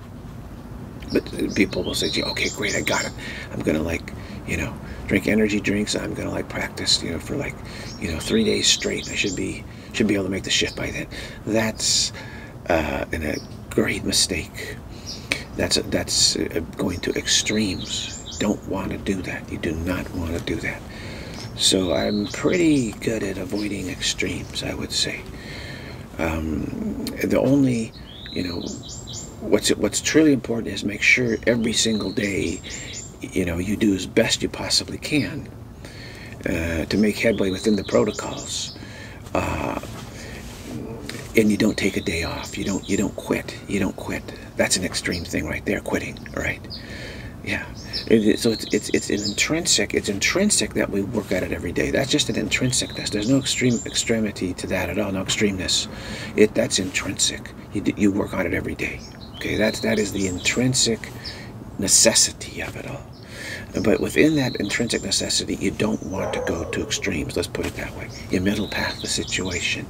But people will say, gee, okay, great, I got it. I'm going to, like, you know, drink energy drinks. I'm going to, like, practice, you know, for, like, you know, three days straight. I should be should be able to make the shift by then. That's uh, an, a great mistake. That's, a, that's a, going to extremes. Don't want to do that. You do not want to do that. So I'm pretty good at avoiding extremes, I would say. Um, the only, you know, What's what's truly important is make sure every single day, you know, you do as best you possibly can uh, to make headway within the protocols, uh, and you don't take a day off. You don't you don't quit. You don't quit. That's an extreme thing right there. Quitting, right? Yeah. It, it, so it's it's it's an intrinsic. It's intrinsic that we work at it every day. That's just an intrinsicness. There's no extreme extremity to that at all. No extremeness. It that's intrinsic. You you work on it every day. Okay, that's, that is the intrinsic necessity of it all. But within that intrinsic necessity, you don't want to go to extremes, let's put it that way. You middle path the situation.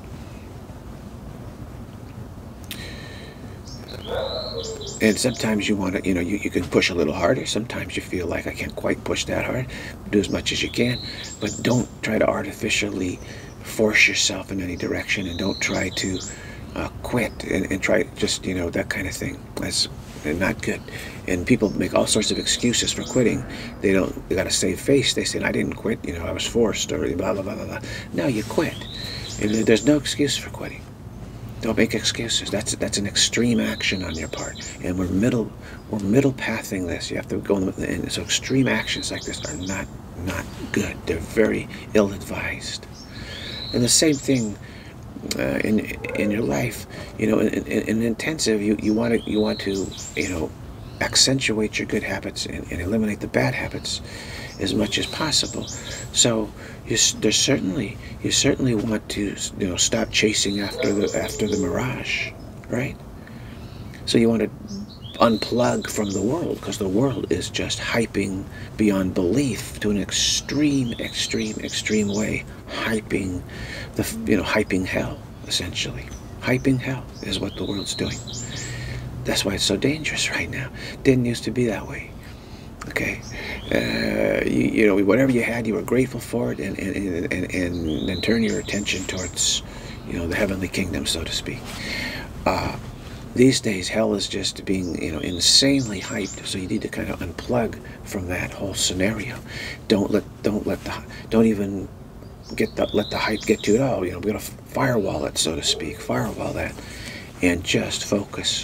And sometimes you want to, you know, you, you can push a little harder. Sometimes you feel like I can't quite push that hard. Do as much as you can. But don't try to artificially force yourself in any direction, and don't try to Uh, quit and, and try just, you know, that kind of thing. That's not good. And people make all sorts of excuses for quitting. They don't, they got to save face. They say, I didn't quit, you know, I was forced, or blah, blah, blah, blah, blah. No, you quit. And there's no excuse for quitting. Don't make excuses. That's that's an extreme action on your part. And we're middle, we're middle pathing this. You have to go in, and so extreme actions like this are not, not good. They're very ill-advised. And the same thing Uh, in in your life, you know, in, in, in intensive, you you want to you want to you know accentuate your good habits and, and eliminate the bad habits as much as possible. So you there's certainly you certainly want to you know stop chasing after the after the mirage, right? So you want to unplug from the world, because the world is just hyping beyond belief to an extreme, extreme, extreme way. Hyping the, you know, hyping hell, essentially. Hyping hell is what the world's doing. That's why it's so dangerous right now. Didn't used to be that way. Okay, uh, you, you know, whatever you had, you were grateful for it, and and, and and then turn your attention towards, you know, the heavenly kingdom, so to speak. Uh, These days, hell is just being, you know, insanely hyped. So you need to kind of unplug from that whole scenario. Don't let, don't let the, don't even get the, let the hype get to it all. You know, we're going to firewall it, so to speak, firewall that, and just focus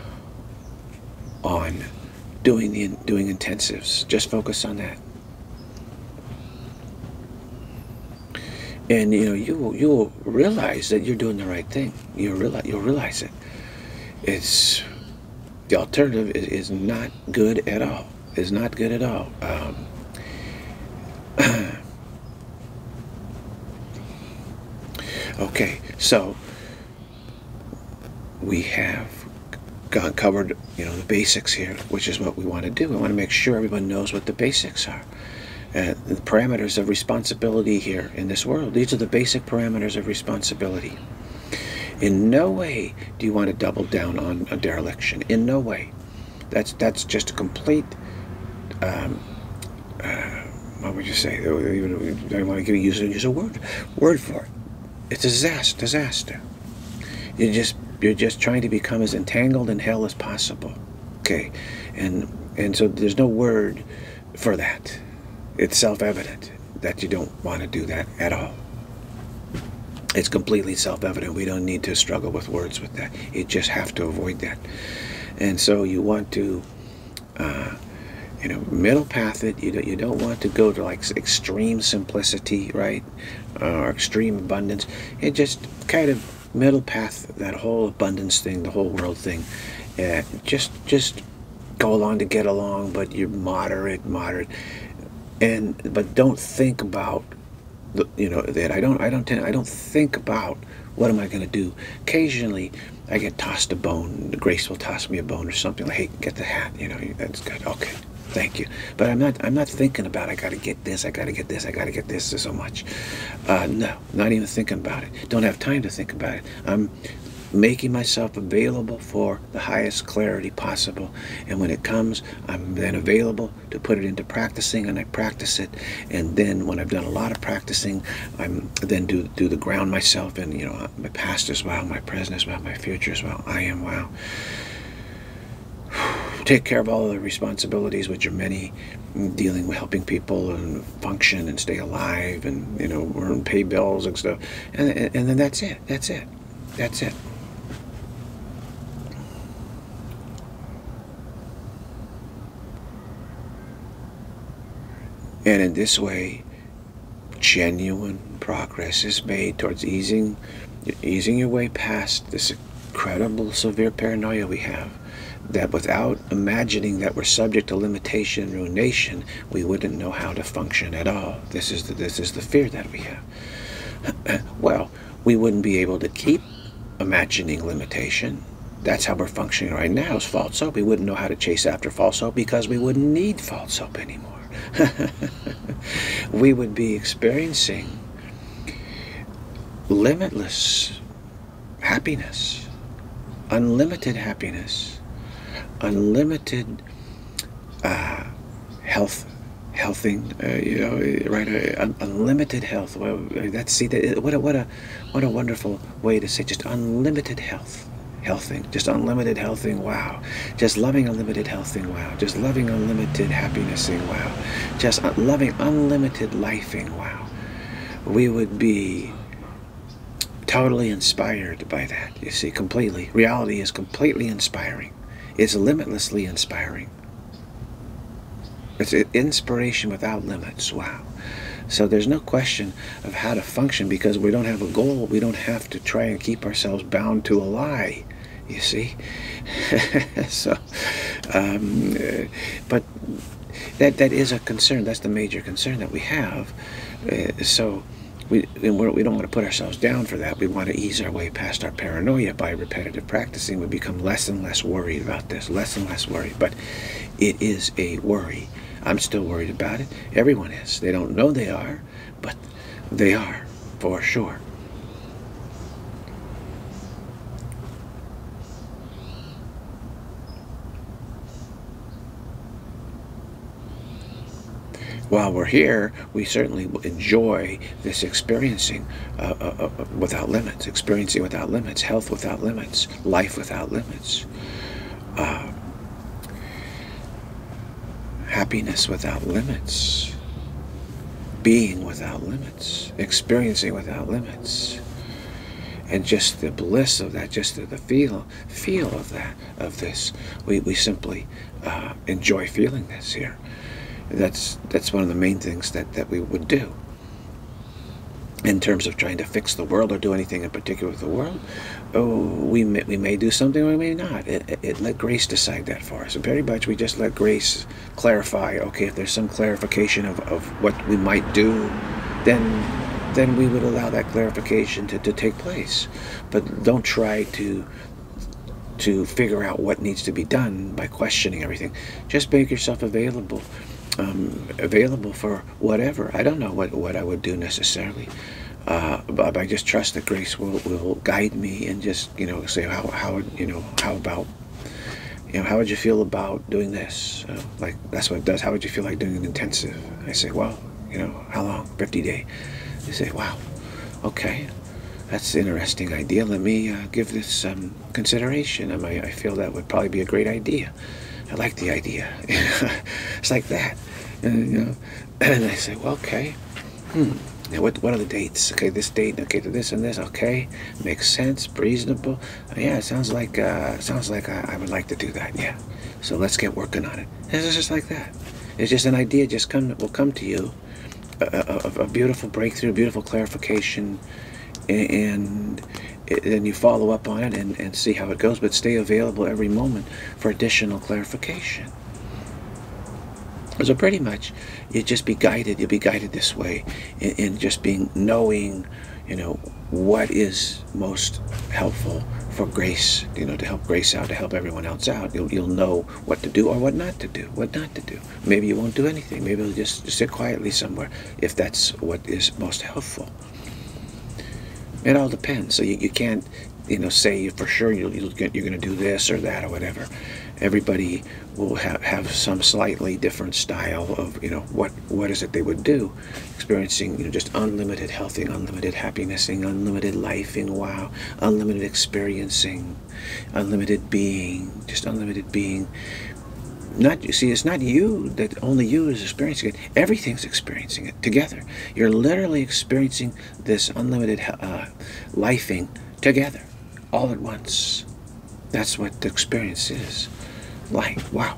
on doing the doing intensives. Just focus on that, and you know you will you will realize that you're doing the right thing. You'll realize you'll realize it. It's the alternative is, is not good at all. Is not good at all. Um, okay, so we have gone covered, you know, the basics here, which is what we want to do. We want to make sure everyone knows what the basics are. Uh, the parameters of responsibility here in this world. These are the basic parameters of responsibility. In no way do you want to double down on a dereliction. In no way. That's that's just a complete. Um, uh, what would you say? I don't want to give, use use a word word for it. It's a disaster. Disaster. You just you're just trying to become as entangled in hell as possible. Okay, and and so there's no word for that. It's self-evident that you don't want to do that at all. It's completely self-evident. We don't need to struggle with words with that. You just have to avoid that. And so you want to, uh, you know, middle path it. You don't, you don't want to go to like extreme simplicity, right, uh, or extreme abundance. It just kind of middle path that whole abundance thing, the whole world thing. Uh, just just go along to get along, but you're moderate, moderate. And but don't think about, the, you know, that I don't I don't tend, I don't think about what am I going to do. Occasionally, I get tossed a bone. Grace will toss me a bone or something like, hey, get the hat. You know, that's good. Okay, thank you. But I'm not I'm not thinking about I got to get this. I got to get this. I got to get this so much. Uh, no, not even thinking about it. Don't have time to think about it. I'm making myself available for the highest clarity possible, and when it comes, I'm then available to put it into practicing, and I practice it, and then when I've done a lot of practicing, I'm then do do the ground myself, and you know, my past as well, my present as well, my future as well. I am well. Take care of all of the responsibilities, which are many, dealing with helping people and function and stay alive, and you know, earn, pay bills and stuff, and and then that's it. That's it. That's it. And in this way, genuine progress is made towards easing, easing your way past this incredible severe paranoia we have, that without imagining that we're subject to limitation and ruination, we wouldn't know how to function at all. This is the, this is the fear that we have. Well, we wouldn't be able to keep imagining limitation. That's how we're functioning right now, is false hope. We wouldn't know how to chase after false hope because we wouldn't need false hope anymore. We would be experiencing limitless happiness, unlimited happiness, unlimited uh, health, healthing, uh, you know, right? Uh, un unlimited health. Well, that's see that what a what a what a wonderful way to say just unlimited health. Healthing, just unlimited healthing, wow. Just loving unlimited healthing, wow. Just loving unlimited happinessing, wow. Just loving unlimited lifing, wow. We would be totally inspired by that, you see, completely. Reality is completely inspiring. It's limitlessly inspiring. It's inspiration without limits, wow. So there's no question of how to function because we don't have a goal. We don't have to try and keep ourselves bound to a lie, you see. So, um, uh, but that that is a concern. That's the major concern that we have. Uh, so we and we're, we don't want to put ourselves down for that. We want to ease our way past our paranoia by repetitive practicing. We become less and less worried about this, less and less worried. But it is a worry. I'm still worried about it. Everyone is. They don't know they are, but they are, for sure. While we're here, we certainly enjoy this experiencing uh, uh, uh, without limits, experiencing without limits, health without limits, life without limits. Uh, Happiness without limits. being without limits, experiencing without limits. And just the bliss of that, just the, the feel feel of that, of this. We, we simply uh, enjoy feeling this here. That's that's one of the main things that, that we would do. In terms of trying to fix the world or do anything in particular with the world, oh, we may, we may do something or we may not. It, it, it let grace decide that for us. So very much we just let grace clarify, okay, if there's some clarification of, of what we might do, then then we would allow that clarification to, to take place. But don't try to to figure out what needs to be done by questioning everything. Just make yourself available. Um, available for whatever. I don't know what, what I would do necessarily, uh, but I just trust that grace will, will guide me and just, you know, say, how, how would, you know, how about, you know, how would you feel about doing this? Uh, like, that's what it does. How would you feel like doing an intensive? I say, well, you know, how long? fifty day. They say, wow, okay, that's an interesting idea. Let me uh, give this some um, consideration. I, mean, I feel that would probably be a great idea. I like the idea. It's like that. And, you know, and I say, well, okay. Hmm. Now, what, what are the dates? Okay, this date, okay, to this and this, okay. Makes sense, reasonable. Uh, yeah, it sounds like, uh, sounds like I, I would like to do that, yeah. So let's get working on it. And it's just like that. It's just an idea just come will come to you, a, a, a beautiful breakthrough, beautiful clarification, and then you follow up on it and, and see how it goes, but stay available every moment for additional clarification. So pretty much, you just be guided, you'll be guided this way in, in just being, knowing, you know, what is most helpful for grace, you know, to help grace out, to help everyone else out. You'll, you'll know what to do or what not to do, what not to do. Maybe you won't do anything. Maybe you'll just sit quietly somewhere if that's what is most helpful. It all depends. So you, you can't, you know, say for sure you'll, you'll get, you're going to do this or that or whatever. Everybody will have, have some slightly different style of, you know, what what is it they would do. Experiencing, you know, just unlimited healthing, unlimited happinessing, unlimited lifing, wow, unlimited experiencing, unlimited being, just unlimited being. Not, you see, it's not you that only you is experiencing it. Everything's experiencing it together. You're literally experiencing this unlimited uh, lifing together, all at once. That's what the experience is like. Wow.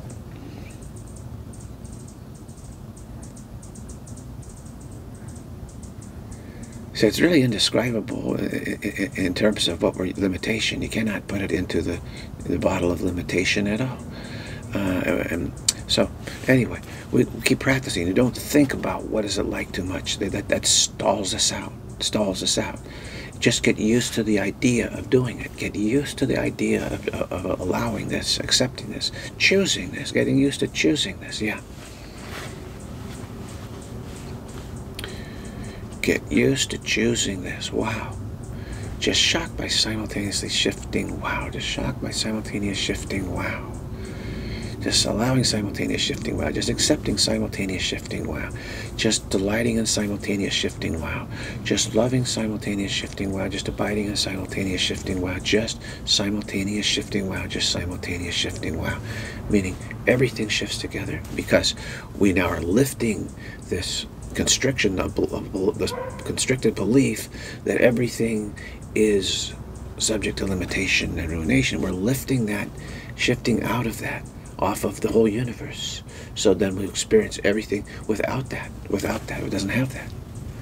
So it's really indescribable in terms of what we're limitation. You cannot put it into the the bottle of limitation at all. Uh, and so anyway, we keep practicing. You don't think about what is it like too much. That, that stalls us out, stalls us out. Just get used to the idea of doing it. Get used to the idea of, of, of allowing this, accepting this, choosing this, getting used to choosing this, yeah. Get used to choosing this, wow. Just shocked by simultaneously shifting, wow. Just shocked by simultaneous shifting, wow. Just allowing simultaneous shifting, wow. Just accepting simultaneous shifting, wow. Just delighting in simultaneous shifting, wow. Just loving simultaneous shifting, wow. Just abiding in simultaneous shifting, wow. Just simultaneous shifting, wow. Just simultaneous shifting, wow. Meaning everything shifts together because we now are lifting this constriction, of, of, this constricted belief that everything is subject to limitation and ruination. We're lifting that, shifting out of that, off of the whole universe. So then we experience everything without that. Without that, it doesn't have that.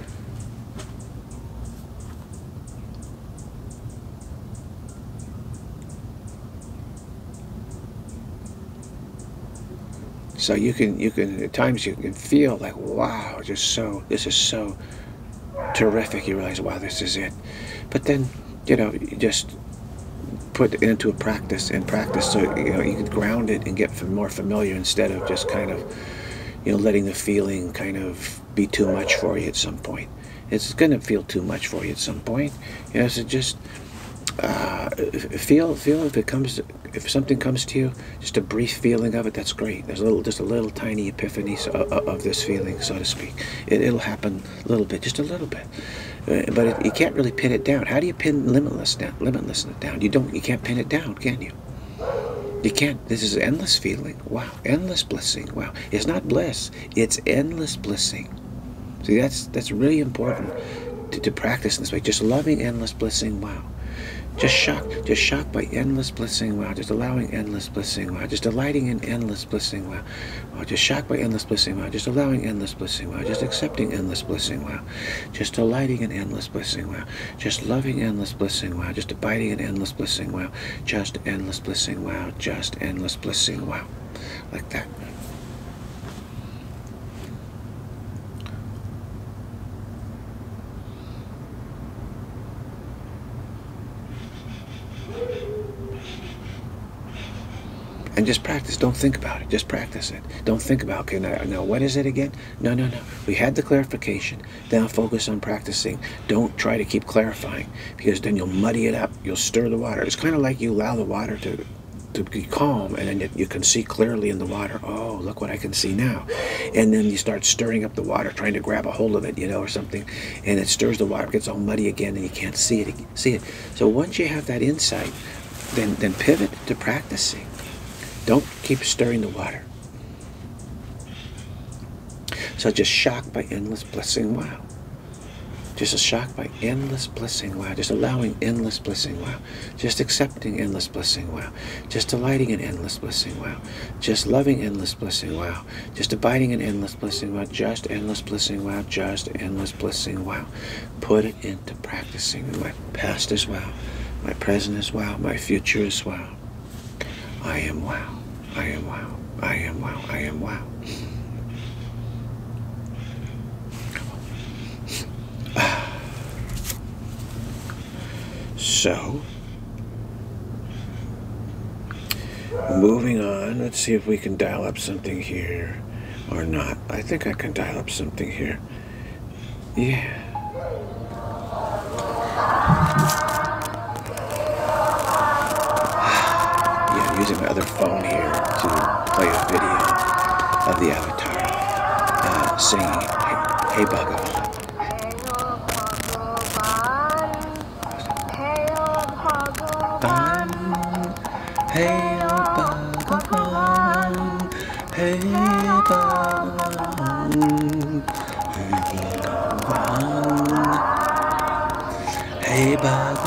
So you can, you can, at times you can feel like, wow, just so, this is so terrific. You realize, wow, this is it. But then, you know, you just put it into a practice and practice so you know you can ground it and get more familiar instead of just kind of you know letting the feeling kind of be too much for you at some point. It's going to feel too much for you at some point. You know, so just uh, feel feel if it comes if something comes to you, just a brief feeling of it. That's great. There's a little just a little tiny epiphany of, of this feeling, so to speak. It, it'll happen a little bit, just a little bit. But it, you can't really pin it down. How do you pin limitless down? Limitlessness down? You don't. You can't pin it down, can you? You can't. This is endless feeling. Wow, endless blissing. Wow, it's not bliss. It's endless blissing. See, that's that's really important to, to practice in this way. Just loving endless blissing wow. Just shocked, just shocked by endless blissing wow. Just allowing endless blissing wow. Just delighting in endless blissing wow. Wow. Just shocked by endless blissing wow. Just allowing endless blissing wow. Just accepting endless blissing wow. Just delighting in endless blissing wow. Just loving endless blissing wow. Just abiding in endless blissing wow. Just endless blissing wow. Just endless blissing wow. Like that. And just practice. Don't think about it. Just practice it. Don't think about, okay, now, now what is it again? No, no, no. We had the clarification. Now focus on practicing. Don't try to keep clarifying, because then you'll muddy it up. You'll stir the water. It's kind of like you allow the water to, to be calm, and then you, you can see clearly in the water. Oh, look what I can see now. And then you start stirring up the water, trying to grab a hold of it, you know, or something. And it stirs the water, gets all muddy again, and you can't see it. See it. So once you have that insight, then, then pivot to practicing. Don't keep stirring the water. So just shocked by endless blissing wow. Just a shock by endless blissing wow. Just allowing endless blissing wow. Just accepting endless blissing wow. Just delighting in endless blissing wow. Just loving endless blissing wow. Just abiding in endless blissing wow. Just endless blissing wow. Just endless blissing wow. Put it into practicing. My past is wow. My present is wow. My future is wow. I am wow. I am wow. I am wow. I am wow. So, moving on, let's see if we can dial up something here or not. I think I can dial up something here. Yeah. Using my other phone here to play a video of the avatar uh, singing Hey, hey Bhagavan. Hey Bhagavan, hey Bhagavan, hey Bhagavan, hey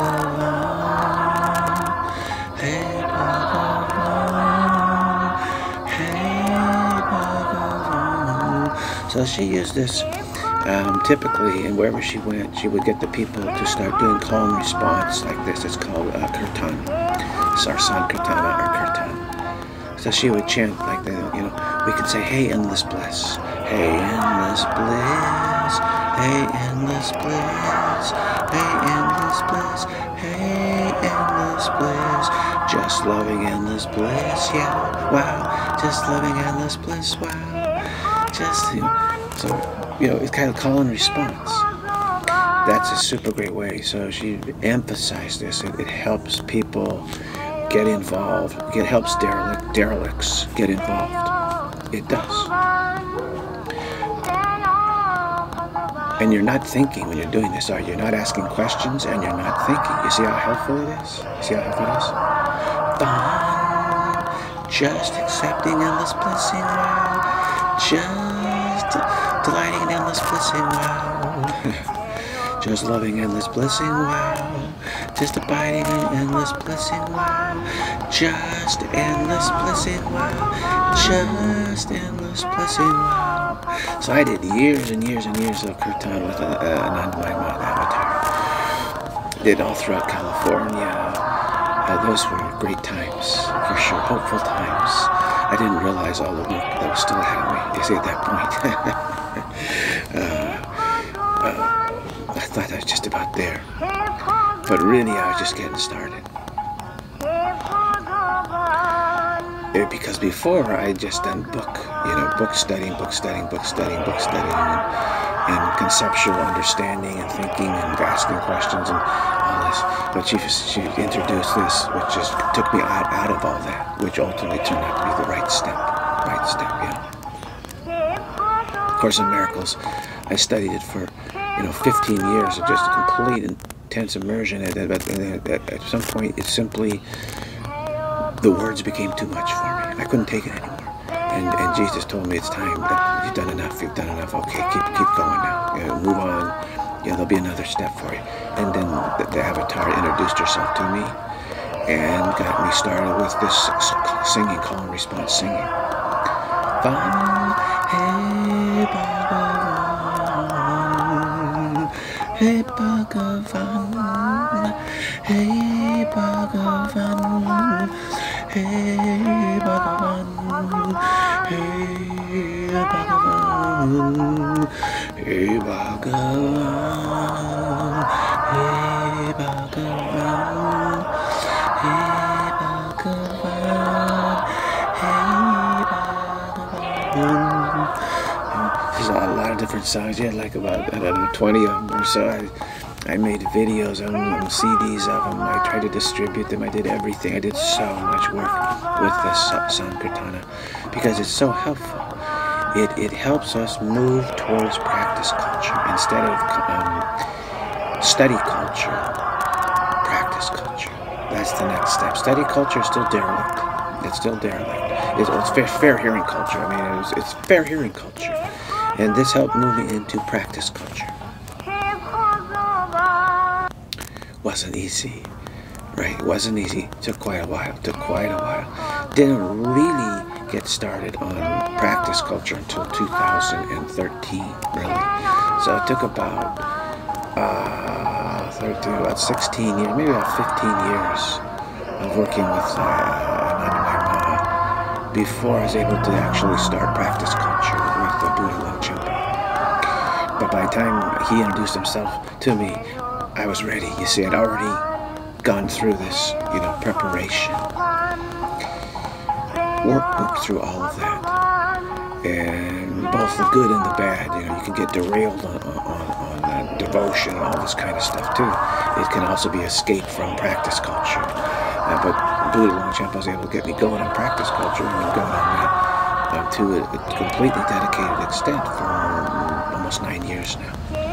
Bhagavan, hey So she used this um, typically, and wherever she went, she would get the people to start doing call and response like this. It's called uh, kirtan, sarsan kirtana or kirtan. So she would chant like that. You know, we could say, "Hey, endless bliss, hey, endless bliss, hey, endless bliss, hey, endless bliss, hey, endless bliss, just loving endless bliss, yeah, wow, just loving endless bliss, wow." Just, you know, so, you know, it's kind of call and response. That's a super great way. So she emphasized this. It, it helps people get involved. It helps derelict, derelicts get involved. It does. And you're not thinking when you're doing this, are you? You're not asking questions and you're not thinking. You see how helpful it is? You see how helpful it is? Fun. Just accepting endless blessing. Just delighting in endless blessing, wow. Just loving endless blessing, wow. Just abiding in endless blessing, wow. Just endless blessing, wow. Just endless blessing, wow. So I did years and years and years of kirtan with an Anandamayi avatar. Did all throughout California. Uh, those were great times, for sure, hopeful times. I didn't realize all the work that was still ahead of me, you see, at that point. uh, uh, I thought I was just about there. But really, I was just getting started. It, because before, I had just done book, you know, book studying, book studying, book studying, book studying, and, and conceptual understanding and thinking and asking questions and all this. But she, she introduced this, which just took me out, out of all that, which ultimately turned out to be the right step. Right step, yeah. Course in Miracles, I studied it for, you know, fifteen years of just complete intense immersion. And at, at, at, at some point, it simply, the words became too much for me. I couldn't take it anymore. And, and Jesus told me it's time. That you've done enough. You've done enough. Okay, keep keep going now. You know, move on. You know, there'll be another step for you. And then the, the avatar introduced herself to me and got me started with this singing, call and response singing. Vam, hey Bhagavan, hey Bhagavan, hey Bhagavan, hey Bhagavan, hey Bhagavan, hey Bhagavan, hey Bhagavan, hey Bhagavan, hey Bhagavan. There's a lot of different songs. Yeah, like about I don't know, twenty of them or so. I, I made videos of them, C Ds of them. I tried to distribute them. I did everything. I did so much work with this Sankirtana because it's so helpful. It, it helps us move towards practice culture instead of um, study culture, practice culture. That's the next step. Study culture is still derelict. It's still derelict. It's, it's fair, fair hearing culture. I mean, it's, it's fair hearing culture. And this helped move me into practice culture. Wasn't easy, right? It wasn't easy. It took quite a while. It took quite a while. Didn't really get started on practice culture until two thousand thirteen, really. So it took about uh, thirteen, about sixteen years, maybe about fifteen years of working with uh, Anandamayi Ma before I was able to actually start practice culture with the Buddha Longchenpa. But by the time he introduced himself to me, I was ready. You see, I'd already gone through this, you know, preparation. Work, work through all of that. And both the good and the bad, you know, you can get derailed on, on, on uh, devotion and all this kind of stuff too. It can also be escape from practice culture. Uh, but Buddha Longchenpa was able to get me going on practice culture and I'm going on that uh, to a, a completely dedicated extent for um, almost nine years now.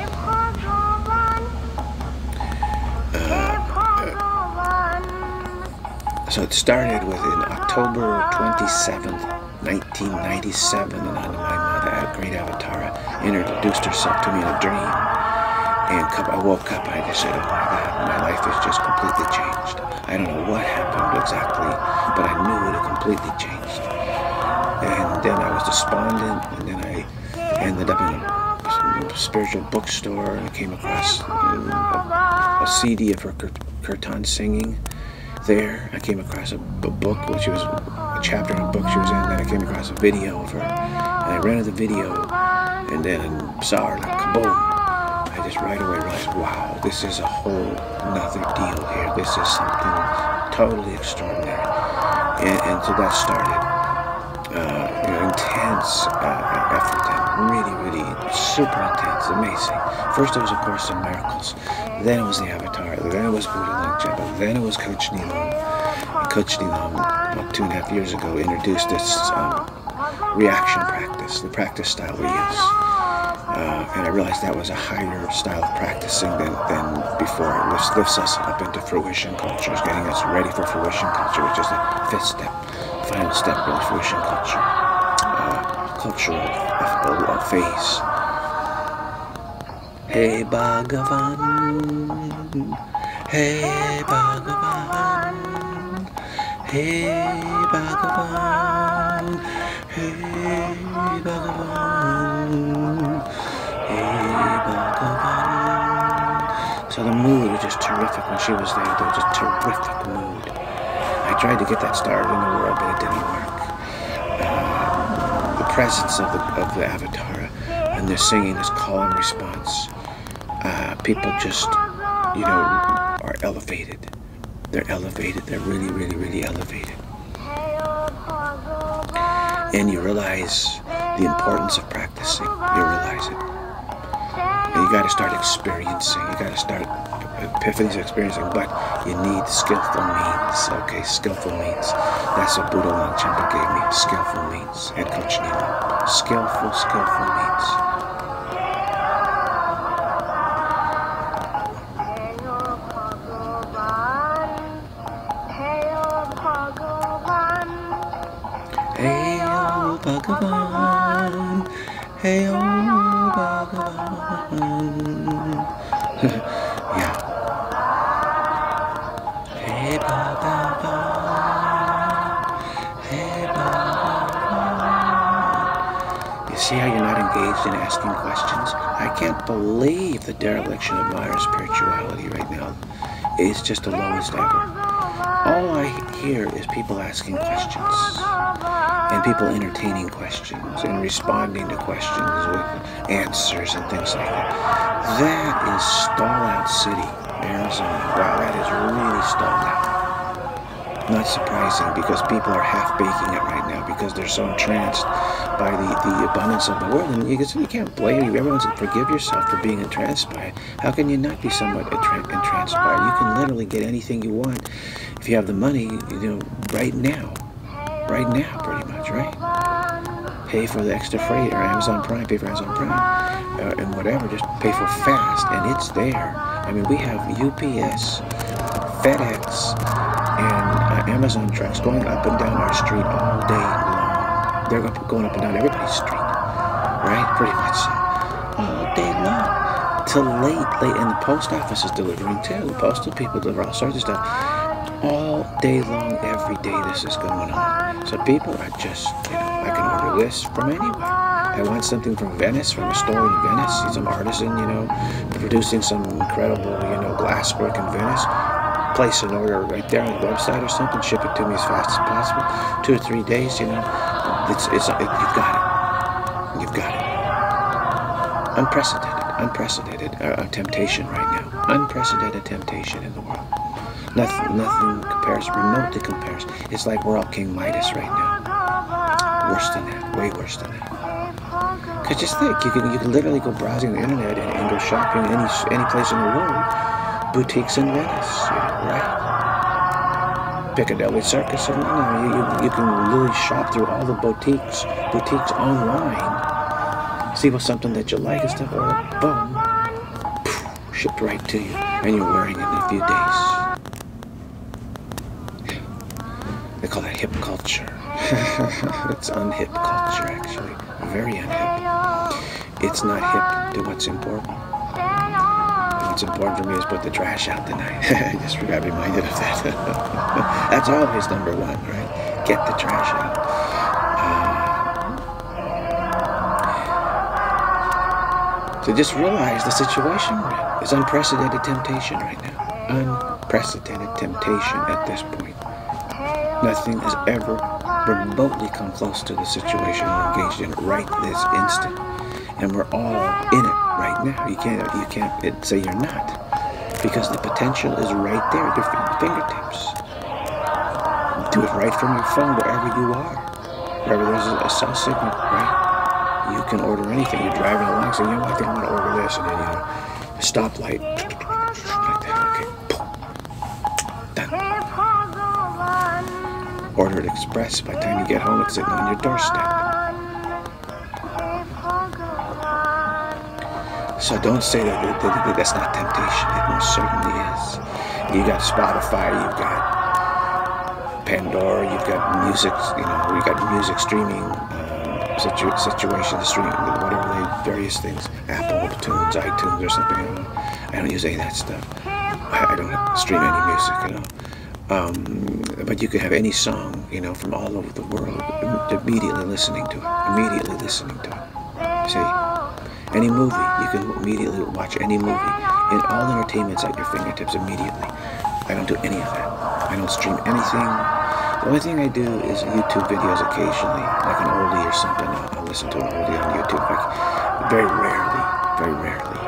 So it started with in October twenty-seventh, nineteen ninety-seven, Anandamayi Ma, the great Avatara, introduced herself to me in a dream. And I woke up and I just said, oh my God, my life has just completely changed. I don't know what happened exactly, but I knew it had completely changed. And then I was despondent, and then I ended up in a spiritual bookstore and I came across um, a, a C D of her kirtan singing. There, I came across a, a book, which was a chapter in a book she was in. Then I came across a video of her, and I rented the video, and then I saw her like kaboom. I just right away realized, wow, this is a whole nother deal here. This is something totally extraordinary, and, and so that started uh, you know, intense uh, effort, and really, really super intense, amazing. First, it was a Course in Miracles. Then it was the Avatar. Then it was Buddha Longchenpa. Then it was Coach Nilam. Coach Nilam, about two and a half years ago, introduced this um, reaction practice, the practice style we use. Uh, and I realized that was a higher style of practicing than, than before. It lifts, lifts us up into fruition culture, is getting us ready for fruition culture, which is the fifth step, final step of fruition culture, uh, cultural uh, phase. Hey Bhagavan, hey Bhagavan, hey Bhagavan, hey Bhagavan, hey Bhagavan. So the mood was just terrific when she was there. There was a terrific mood. I tried to get that started in the world, but it didn't work. Uh, the presence of the, of the Avatar and they're singing this call and response. Uh, people just, you know, are elevated. They're elevated. They're really, really, really elevated. And you realize the importance of practicing. You realize it. And you got to start experiencing. You got to start epiphanies experiencing. But you need skillful means. Okay, skillful means. That's what Buddha Longchenpa gave me. Skillful means. And Coach Nilam. Skillful, skillful means. Hey, oh Bhagavan. Hey, oh, Bhagavan. Yeah. Hey, Bhagavan. Hey, Bhagavan. You see how you're not engaged in asking questions? I can't believe the dereliction of modern spirituality right now. It's just the lowest ever. All I hear is people asking questions, and people entertaining questions, and responding to questions with answers and things like that. That is Stall-Out City, Arizona. Wow, that is really stalled out. Not surprising, because people are half-baking it right now, because they're so entranced by the, the abundance of the world. And you, you can't blame you. Everyone's forgive yourself for being entranced by it. How can you not be somewhat entranced by it? You can literally get anything you want if you have the money, you know, right now. Right now, pretty much, right? Pay for the extra freight, or Amazon Prime, pay for Amazon Prime, uh, and whatever, just pay for fast, and it's there. I mean, we have U P S, FedEx, and uh, Amazon trucks going up and down our street all day long. They're going up and down everybody's street, right? Pretty much so. All day long. Till late, late, and the post office is delivering too. Postal people deliver all sorts of stuff. All day long, every day this is going on. So people are just, you know, I can order this from anywhere. I want something from Venice, from a store in Venice. See some artisan, you know, producing some incredible, you know, glasswork in Venice. Place an order right there on the website or something. Ship it to me as fast as possible. Two or three days, you know. It's, it's, it, you've got it. You've got it. Unprecedented, unprecedented uh, temptation right now. Unprecedented temptation in the world. Nothing, nothing compares, remotely compares. It's like we're all King Midas right now. Worse than that, way worse than that. Because just think, you can, you can literally go browsing the internet and, and go shopping any, any place in the world. Boutiques in Venice, you know, right? Piccadilly Circus, and you know, you, you, you can literally shop through all the boutiques, boutiques online, see what's something that you like and stuff, or boom, poof, shipped right to you, and you're wearing it in a few days. They call that hip culture. It's unhip culture, actually. Very unhip. It's not hip to what's important. What's important for me is put the trash out tonight. I just got reminded of that. That's always number one, right? Get the trash out. Uh, so just realize the situation we're in. It's unprecedented temptation right now. Unprecedented temptation at this point. Nothing has ever remotely come close to the situation we're engaged in right this instant. And we're all in it right now. You can't, you can't say you're not, because the potential is right there at your fingertips. Do it right from your phone, wherever you are, wherever there's a, a cell signal, right? You can order anything. You're driving along, so you know, I think I want to order this, and then you know, stoplight, like that. Okay, done. Order it express. By the time you get home, it's sitting on your doorstep. So don't say that, that, that, that that's not temptation. It most certainly is. You got Spotify, you've got Pandora, you've got music, you know, you got music streaming um, situ situations, streaming, whatever they, various things. Apple Tunes, iTunes, or something. I don't, I don't use any of that stuff. I, I don't stream any music, you know. Um, but you could have any song, you know, from all over the world, immediately listening to it. Immediately listening to it. See? Any movie, you can immediately watch any movie, and all entertainment's at your fingertips immediately. I don't do any of that. I don't stream anything. The only thing I do is YouTube videos occasionally, like an oldie or something. I'll, I'll listen to an oldie on YouTube, like very rarely, very rarely.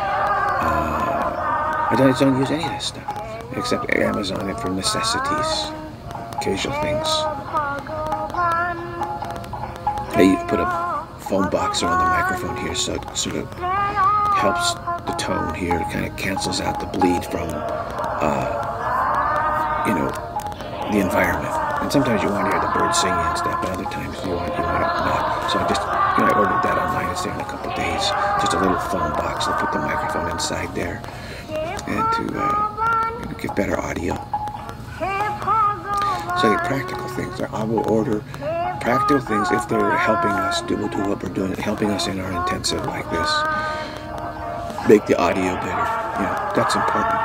Uh, I don't, don't use any of that stuff, except Amazon and for necessities, occasional things. They put a foam box around the microphone here, so it sort of helps the tone here. It kind of cancels out the bleed from, uh, you know, the environment. And sometimes you want to hear the birds singing and stuff, but other times you want you want it not. So I just, you know, I ordered that online. It's there in a couple of days. Just a little foam box to put the microphone inside there, and to uh, you know, give better audio. So the practical things are, I will order practical things, if they're helping us do, do what we're doing, helping us in our intensive like this, make the audio better. You know, that's important.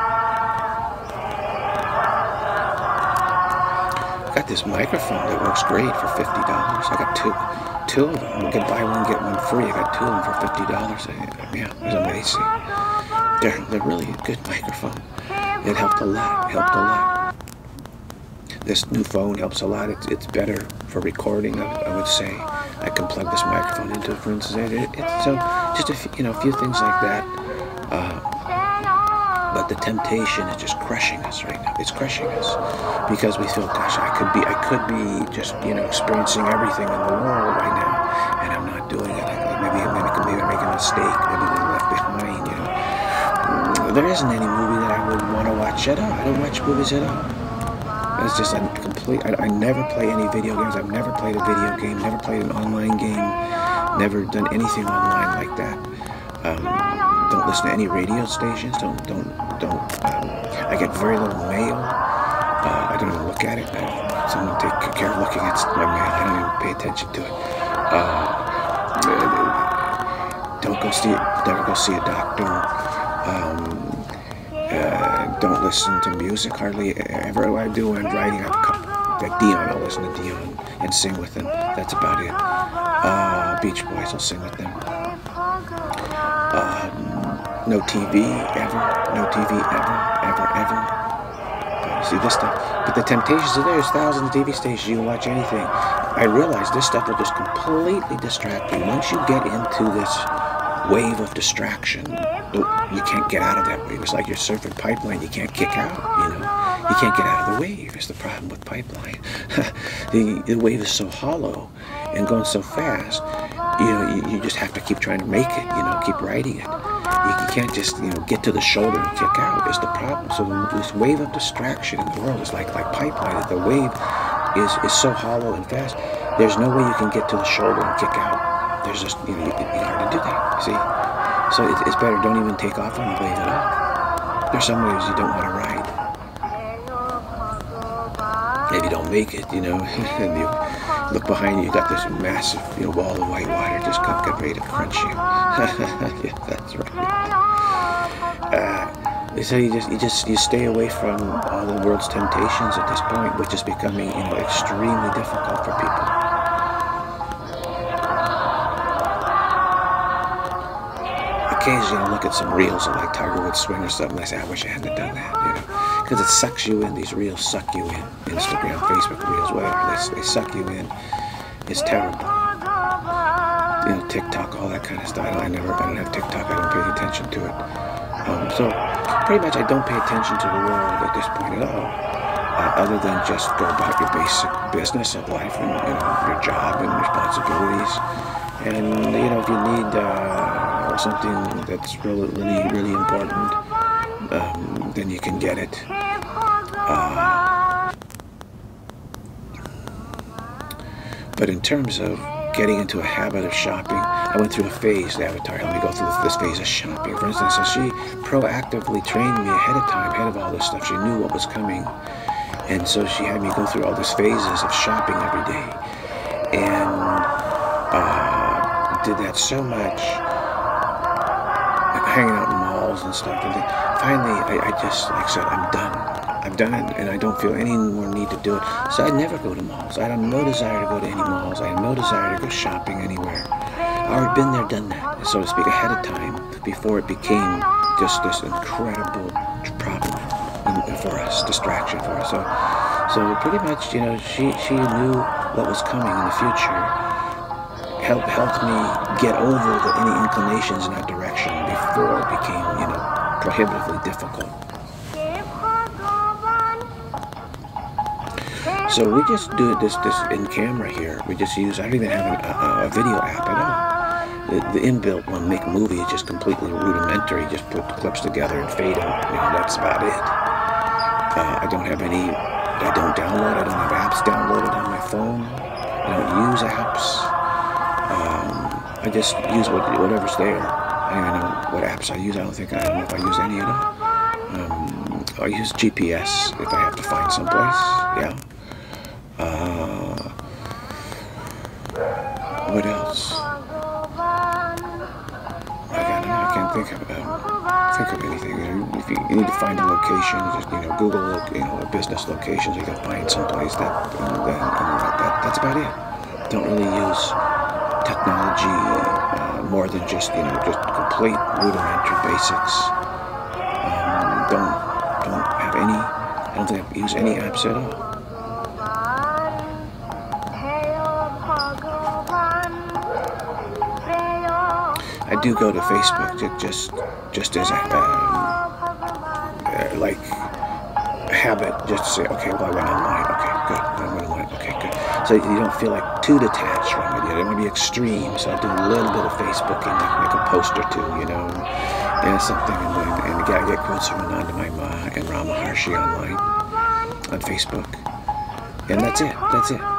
I got this microphone that works great for fifty dollars. I got two, two of them. We can buy one, get one free. I got two of them for fifty dollars. Yeah, it was amazing. They're, they're really a good microphone. It helped a lot, helped a lot. This new phone helps a lot. It's, it's better for recording, I, I would say. I can plug this microphone into it, for instance. It, it, it, so just a few, you know, a few things like that. Uh, but the temptation is just crushing us right now. It's crushing us because we feel, gosh, I could be, I could be just, you know, experiencing everything in the world right now, and I'm not doing it. I, maybe, maybe, maybe I make a mistake. Maybe we left behind. You know, there isn't any movie that I would want to watch at all. I don't watch movies at all. It's just a complete. I, I never play any video games. I've never played a video game. Never played an online game. Never done anything online like that. Um, don't listen to any radio stations. Don't don't don't. Um, I get very little mail. Uh, I don't even look at it. I, someone take care of looking at my mail. I don't even pay attention to it. Uh, don't go see. Never go see a doctor. Um, uh, don't listen to music hardly ever. I do when I'm writing. I'm like Dion. I'll listen to Dion and sing with them. That's about it. Uh, Beach Boys. I'll sing with them. Um, no T V ever. No T V ever, ever, ever. But see this stuff. But the temptations are there. There's thousands of T V stations. You can watch anything. I realize this stuff will just completely distract you. Once you get into this wave of distraction, you can't get out of that wave. It's like you're surfing pipeline. You can't kick out. You know, you can't get out of the wave. It's the problem with pipeline. the the wave is so hollow and going so fast. You know, you, you just have to keep trying to make it, you know, keep riding it. You, you can't just, you know, get to the shoulder and kick out. It's the problem. So the, this wave of distraction in the world is like like pipeline. The wave is, is so hollow and fast. There's no way you can get to the shoulder and kick out. There's just, you know, it's hard to do that, see? So it, it's better, don't even take off on the wave at all. There's some waves you don't want to ride. Maybe you don't make it, you know, and you look behind you, you got this massive, you know, wall of white water just come get ready to crunch you. Yeah, that's right. Uh, so you just, you just, you stay away from all the world's temptations at this point, which is becoming, you know, extremely difficult for people. Occasionally, I'll look at some reels of like Tiger Woods swing or something. And I say, I wish I hadn't done that, you know, because it sucks you in. These reels suck you in. Instagram, Facebook reels, whatever. They, they suck you in. It's terrible. You know, TikTok, all that kind of stuff. I, I never, I don't have TikTok. I don't pay attention to it. Um, so pretty much, I don't pay attention to the world at this point at all, uh, other than just go about your basic business of life and, you know, your job and responsibilities. And you know, if you need uh, something that's really, really, really important, um, then you can get it. Uh, but in terms of getting into a habit of shopping, I went through a phase, the Avatar helped me go through this phase of shopping, for instance. So she proactively trained me ahead of time, ahead of all this stuff. She knew what was coming. And so she had me go through all these phases of shopping every day. And uh, did that so much, hanging out in malls and stuff. And then finally, I, I just, like I said, I'm done. I've done it, and I don't feel any more need to do it. So I never go to malls. I have no desire to go to any malls. I have no desire to go shopping anywhere. I've already been there, done that, so to speak, ahead of time, before it became just this incredible problem for us, distraction for us. So, so pretty much, you know, she she knew what was coming in the future. Helped helped me get over the, any inclinations in that direction before it became, you know, prohibitively difficult. So we just do this this in camera here. We just use, I don't even have an, a, a video app at all. The, the inbuilt one, Make Movie, is just completely rudimentary. Just put the clips together and fade them. You know, that's about it. Uh, I don't have any, I don't download, I don't have apps downloaded on my phone. I don't use apps. Um, I just use what, whatever's there. I don't even know what apps I use. I don't think, I don't know if I use any at all. Um, I use G P S if I have to find someplace, yeah. Uh, What else? I don't know. I can't think of um, think of anything. You know, if you, you need to find a location, just you know, Google you know a business location, so you can find someplace that you know, that, you know, that, that that's about it. Don't really use technology uh, more than just you know just complete rudimentary basics. Um, don't don't have any. I don't think I use any apps at all. I do go to Facebook just just as a um, uh, like a habit, just to say, okay, well I went online, okay, good, I went online, okay, good. So you don't feel like too detached from it. You know, it might be extreme, so I do a little bit of Facebooking, like make a post or two, you know, and something, and then and I get quotes from Ananda Maima and Rama Maharshi online on Facebook, and that's it. That's it.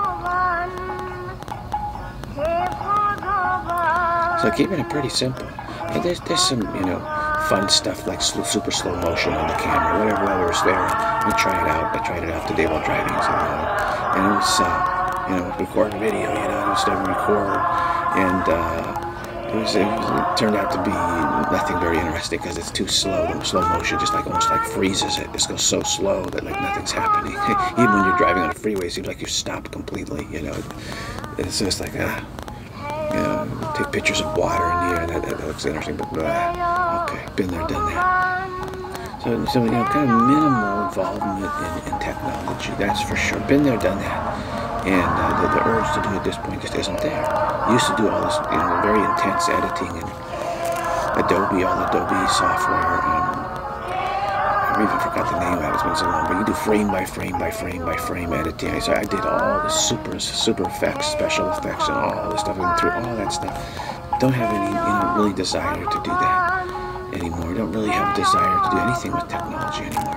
So keeping it pretty simple. And there's there's some you know fun stuff like slow, super slow motion on the camera, whatever whatever's there. We try it out. I tried it out today while driving, so, you know, and it was uh, you know record video, you know, just to record, and uh, it was it, was, it turned out to be nothing very interesting because it's too slow. The slow motion just like almost like freezes it. It just goes so slow that like nothing's happening. Even when you're driving on a freeway, it seems like you stop completely. You know, it's just like ah. You know, take pictures of water in the air. That, that looks interesting, but blah. Okay, been there, done that. So, so you know, kind of minimal involvement in, in technology. That's for sure. Been there, done that. And uh, the, the urge to do it at this point just isn't there. Used to do all this, you know, very intense editing and Adobe, all Adobe software. Um, I even forgot the name of it. It's been so long. But you do frame by frame by frame by frame editing. So I did all the super super effects, special effects, and all this stuff. I went through all that stuff. Don't have any, you know, really desire to do that anymore. Don't really have a desire to do anything with technology anymore.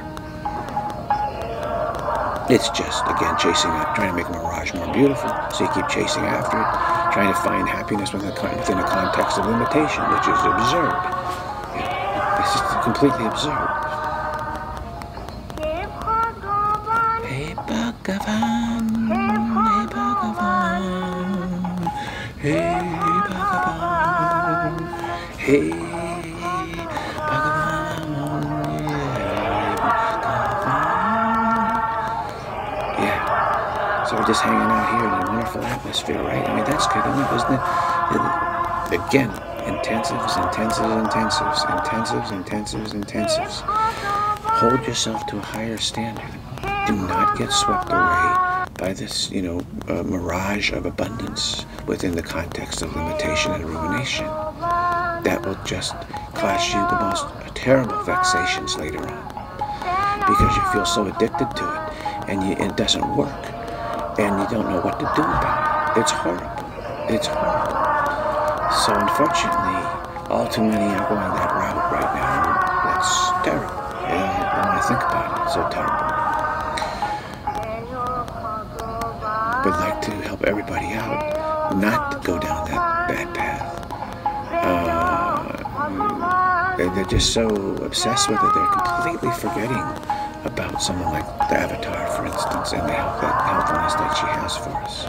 It's just, again, chasing it, trying to make Mirage more beautiful. So you keep chasing after it, trying to find happiness within a, within a context of limitation, which is absurd. You know, it's just completely absurd. Hey Bhagavan, hey Bhagavan, hey Bhagavan, hey Bhagavan, yeah, yeah. So we're just hanging out here in a wonderful atmosphere, right? I mean, that's good, isn't it? Again, intensives, intensives, intensives, intensives, intensives, intensives. Hold yourself to a higher standard. Do not get swept away by this, you know, uh, mirage of abundance within the context of limitation and ruination. That will just cause you the most terrible vexations later on, because you feel so addicted to it, and you, it doesn't work, and you don't know what to do about it. It's horrible. It's horrible. So unfortunately, all too many are going that route right now. That's terrible. Yeah, when I think about it, it's so terrible. But I'd like to help everybody out not to go down that bad path. Uh, they're just so obsessed with it, they're completely forgetting about someone like the Avatar, for instance, and the help, that helpfulness that she has for us.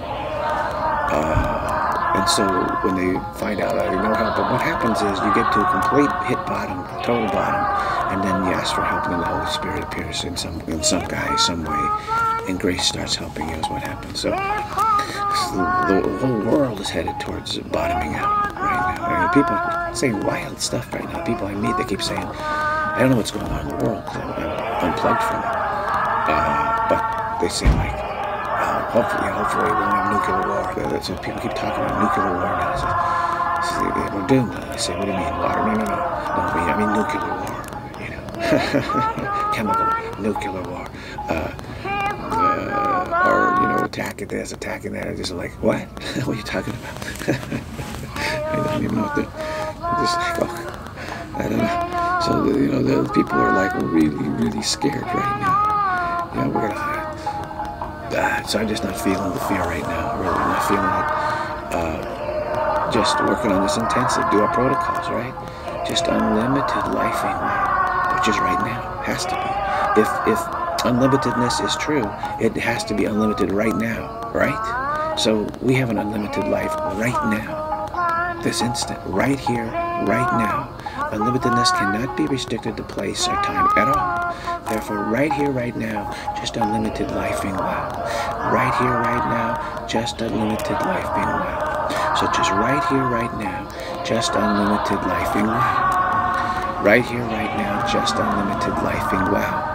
Uh, and so when they find out I no help, but what happens is you get to a complete hit bottom, total bottom, and then you ask for help, and then the Holy Spirit appears in some in some guy, some way, and grace starts helping you is what happens. So the, the whole world is headed towards bottoming out right now. I mean, people say wild stuff right now. People I meet, they keep saying, I don't know what's going on in the world because I'm, I'm unplugged from it. Uh, but they say like, uh, hopefully, hopefully we won't have nuclear war. That's what people keep talking about, nuclear war now. So, so they, we're doomed. I say, what do you mean, water? No, no, no. No, I mean, I mean nuclear war. You know, chemical nuclear war. Uh, uh, or, you know, attacking this, attacking that. I'm just like, what? What are you talking about? I don't even know what they're just like, oh, I don't know. So, you know, the people are like really, really scared right now. You know, we're gonna uh, so I'm just not feeling the fear right now, really. I'm not feeling it. Uh, just working on this intensive, do our protocols, right? Just unlimited lifing, which is right now, has to be. If, if unlimitedness is true, it has to be unlimited right now, right? So we have an unlimited life right now, this instant, right here, right now. Unlimitedness cannot be restricted to place or time at all. Therefore, right here, right now, just unlimited life being wow. Right here, right now, just unlimited life being wow. So just right here, right now, just unlimited life being wow. Right here, right now, just unlimited life being wow.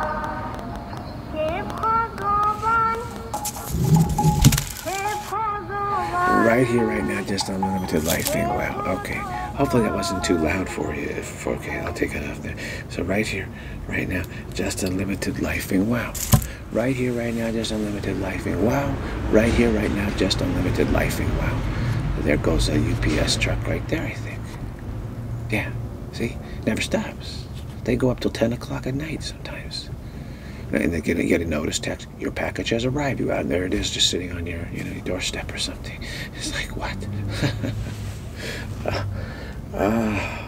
Right here, right now, just unlimited life being wow. Okay. Hopefully that wasn't too loud for you. If, okay, I'll take it off there. So right here, right now, just unlimited life being wow. Right here, right now, just unlimited life being wow. Right here, right now, just unlimited life being wow. There goes a U P S truck right there, I think. Yeah. See? Never stops. They go up till ten o'clock at night sometimes. And they get a, get a notice text, your package has arrived. You out, and there it is, just sitting on your, you know, your doorstep or something. It's like, what? uh, uh.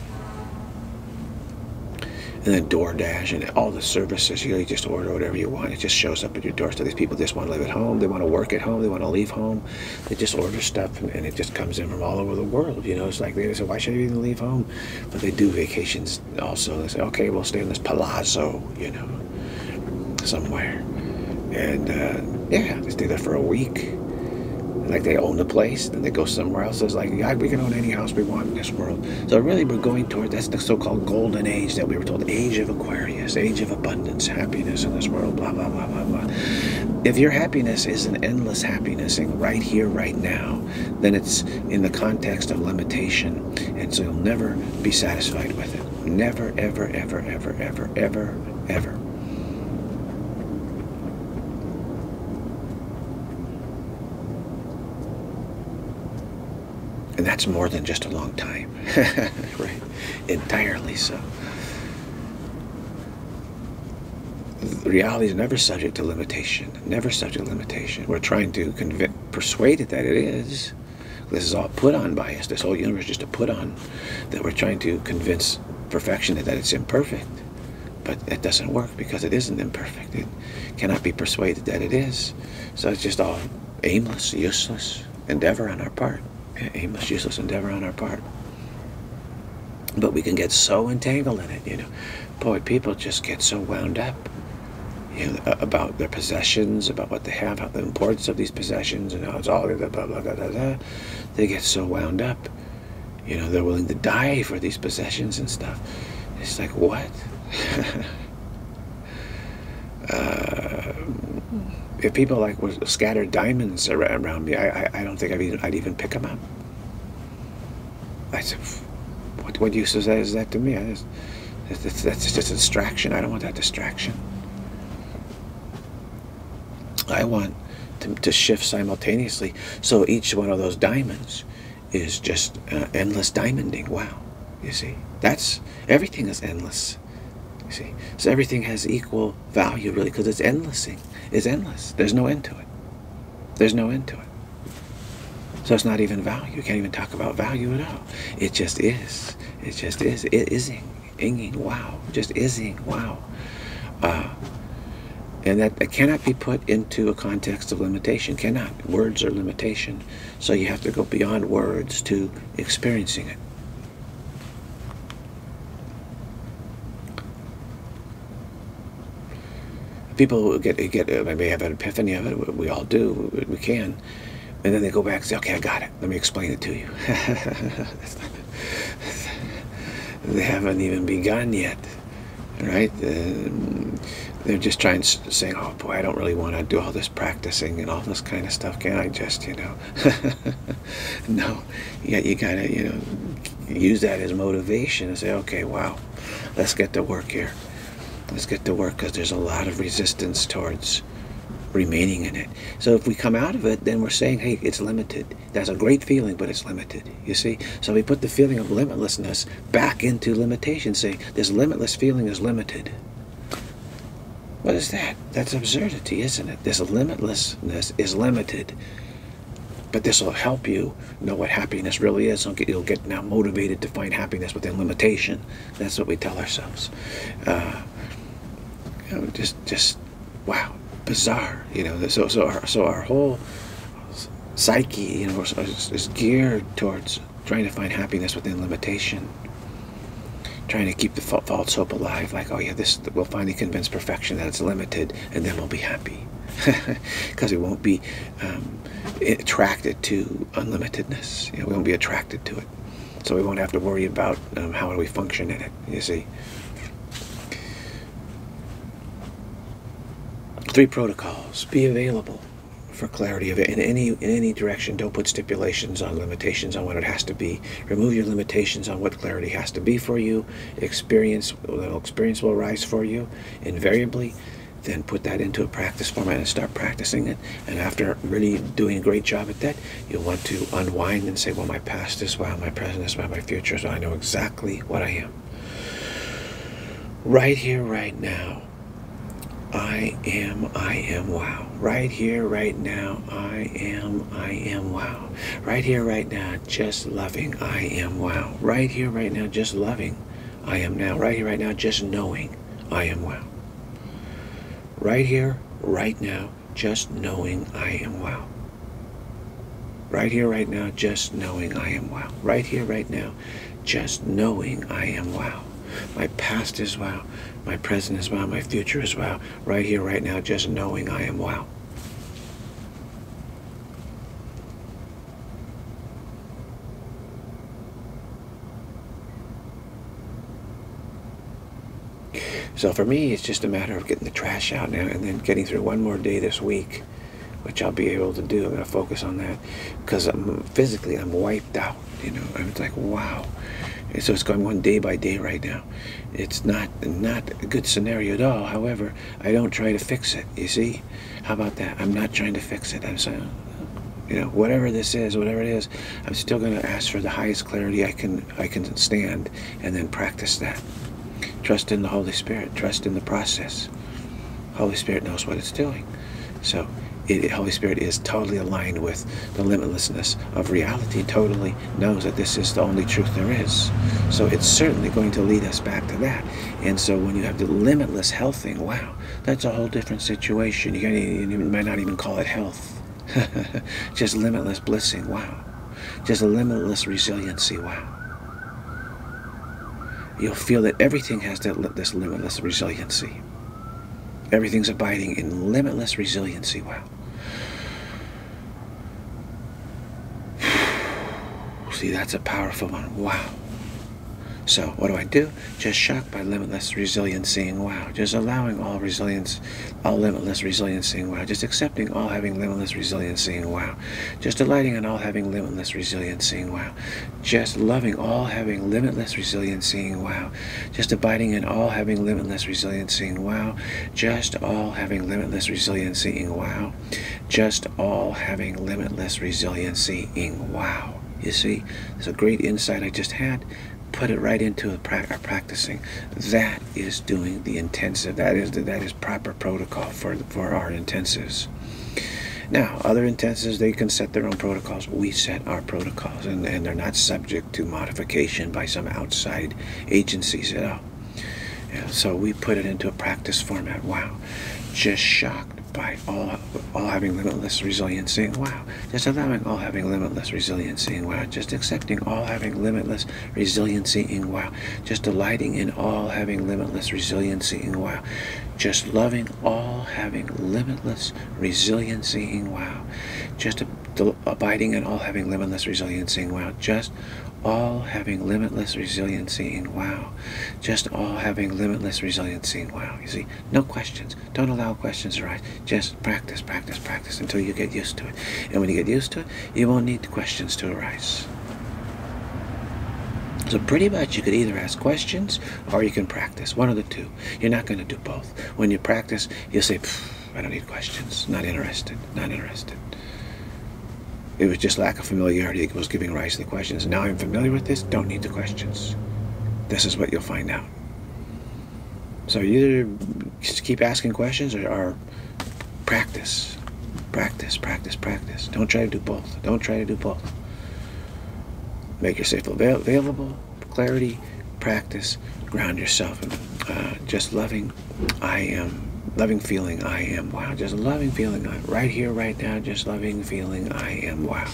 And then DoorDash and all the services, you know, you just order whatever you want. It just shows up at your doorstep. These people just want to live at home. They want to work at home. They want to leave home. They just order stuff, and, and it just comes in from all over the world. You know, it's like they say, why should I even leave home? But they do vacations also. They say, okay, we'll stay in this palazzo, you know, somewhere. And, uh, yeah, they stay there for a week. Like they own the place, then they go somewhere else. It's like, yeah, we can own any house we want in this world. So really we're going toward, that's the so-called golden age that we were told, age of Aquarius, age of abundance, happiness in this world, blah, blah, blah, blah, blah. If your happiness is an endless happiness and right here, right now, then it's in the context of limitation. And so you'll never be satisfied with it. Never, ever, ever, ever, ever, ever, ever. And that's more than just a long time, right? Entirely so. Reality is never subject to limitation, never subject to limitation. We're trying to convince, persuade it that it is. This is all put on by us. This whole universe is just a put on, that we're trying to convince perfection that it's imperfect. But it doesn't work because it isn't imperfect. It cannot be persuaded that it is. So it's just all aimless, useless endeavor on our part. Aimless, useless endeavor on our part. But we can get so entangled in it, you know. Boy, people just get so wound up, you know, about their possessions, about what they have, how the importance of these possessions, and how it's all blah, blah, blah, blah, blah, blah. They get so wound up, you know, they're willing to die for these possessions and stuff. It's like, what? uh, If people like were scattered diamonds around me, I, I, I don't think I'd even, I'd even pick them up. I said, what, what use is that, is that to me? I just, that's, that's just a distraction. I don't want that distraction. I want to, to shift simultaneously. So each one of those diamonds is just uh, endless diamonding. Wow. You see, that's, everything is endless. You see, so everything has equal value, really, because it's endless. It's endless. There's no end to it. There's no end to it. So it's not even value. You can't even talk about value at all. It just is. It just is. It ising. Inging. Wow. Just ising. Wow. Uh, and that it cannot be put into a context of limitation. Cannot. Words are limitation. So you have to go beyond words to experiencing it. People get, get maybe have an epiphany of it. We all do. We can. And then they go back and say, okay, I got it. Let me explain it to you. They haven't even begun yet, right? Uh, they're just trying to say, oh, boy, I don't really want to do all this practicing and all this kind of stuff. Can I just, you know? No. Yeah, you got to, you know, use that as motivation and say, okay, wow, let's get to work here. Let's get to work, because there's a lot of resistance towards remaining in it. So if we come out of it, then we're saying, hey, it's limited. That's a great feeling, but it's limited, you see? So we put the feeling of limitlessness back into limitation, saying this limitless feeling is limited. What is that? That's absurdity, isn't it? This limitlessness is limited. But this will help you know what happiness really is. You'll get now motivated to find happiness within limitation. That's what we tell ourselves. Uh, you know, just, just, wow, bizarre. You know, so, so, our, so our whole psyche, you know, is, is geared towards trying to find happiness within limitation, trying to keep the false hope alive, like, oh yeah, this, we'll finally convince perfection that it's limited, and then we'll be happy. Because we won't be um, attracted to unlimitedness. You know, we won't be attracted to it. So we won't have to worry about um, how do we function in it, you see. Three protocols. Be available for clarity of it in any in any direction. Don't put stipulations on limitations on what it has to be. Remove your limitations on what clarity has to be for you. Experience, experience will arise for you invariably. Then put that into a practice format and start practicing it. And after really doing a great job at that, you'll want to unwind and say, well, my past is wow, my present is wow, my future is wow. I know exactly what I am. Right here, right now. I am, I am wow. Right here, right now, I am, I am wow. Right here, right now, just loving, I am wow. Right here, right now, just loving, I am now. Right here, right now, just knowing, I am wow. Right here, right now, just knowing I am wow. Right here, right now, just knowing I am wow. Right here, right now, just knowing I am wow. My past is wow. My present is wow. My future is wow. Right here, right now, just knowing I am wow. So for me, it's just a matter of getting the trash out now and then getting through one more day this week, which I'll be able to do. I'm going to focus on that because I'm, physically I'm wiped out. You know, I'm like, wow. And so it's going one day by day right now. It's not not a good scenario at all. However, I don't try to fix it. You see? How about that? I'm not trying to fix it. I'm saying, you know, whatever this is, whatever it is, I'm still going to ask for the highest clarity I can I can stand, and then practice that. Trust in the Holy Spirit. Trust in the process. Holy Spirit knows what it's doing. So, it, Holy Spirit is totally aligned with the limitlessness of reality. Totally knows that this is the only truth there is. So it's certainly going to lead us back to that. And so when you have the limitless healthing, wow, that's a whole different situation. You, you might not even call it health. Just limitless blissing, wow. Just a limitless resiliency, wow. You'll feel that everything has that, this limitless resiliency. Everything's abiding in limitless resiliency, wow. See, that's a powerful one, wow. So, what do I do? Just shocked by limitless resiliency, wow. Just allowing all resilience, all limitless resiliency, wow. Just accepting all having limitless resiliency, wow. Just delighting in all having limitless resiliency, wow. Just loving all having limitless resiliency, wow. Just abiding in all having limitless resiliency, wow. Just all having limitless resiliency, wow. Just all having limitless resiliency, wow. You see, there's a great insight I just had. Put it right into a pra our practicing. That is doing the intensive. That is the, that is proper protocol for for our intensives. Now, other intensives, they can set their own protocols. We set our protocols, and, and they're not subject to modification by some outside agencies at all. Yeah, so we put it into a practice format. Wow, just shocked by all, all having limitless resiliency, wow. Just allowing all having limitless resiliency, wow. Just accepting all having limitless resiliency, wow. Just delighting in all having limitless resiliency, wow. Just loving all having limitless resiliency, wow. Just abiding in all having limitless resiliency, wow. Just all having limitless resiliency, wow. Just all having limitless resiliency, wow. You see, no questions. Don't allow questions to arise. Just practice, practice, practice until you get used to it. And when you get used to it, you won't need questions to arise. So pretty much you could either ask questions or you can practice. One of the two. You're not going to do both. When you practice, you'll say, I don't need questions. Not interested. Not interested. It was just lack of familiarity that was giving rise to the questions. Now I'm familiar with this, don't need the questions. This is what you'll find out. So you either just keep asking questions or, or practice. Practice, practice, practice. Don't try to do both. Don't try to do both. Make yourself available, clarity, practice, ground yourself in uh, just loving, I am Loving feeling, I am wow. Just loving feeling, right here, right now. Just loving feeling, I am wow.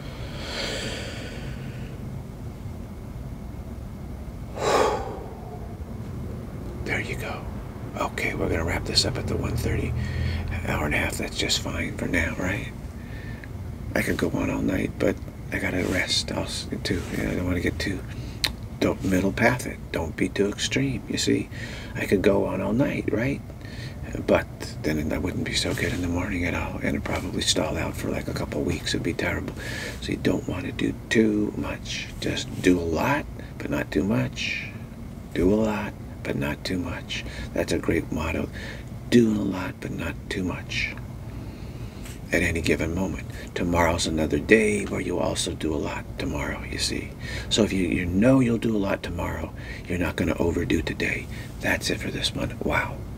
There you go. Okay, we're going to wrap this up at the one thirty. Hour and a half, that's just fine for now, right? I could go on all night, but I got to rest also, too. Yeah, I don't want to get too... Don't middle path it. Don't be too extreme, you see. I could go on all night, right? But then I wouldn't be so good in the morning at all, and it'd probably stall out for like a couple of weeks. It'd be terrible. So you don't want to do too much. Just do a lot, but not too much. Do a lot, but not too much. That's a great motto. Do a lot, but not too much. At any given moment. Tomorrow's another day where you also do a lot tomorrow, you see. So if you, you know you'll do a lot tomorrow, you're not going to overdo today. That's it for this one. Wow.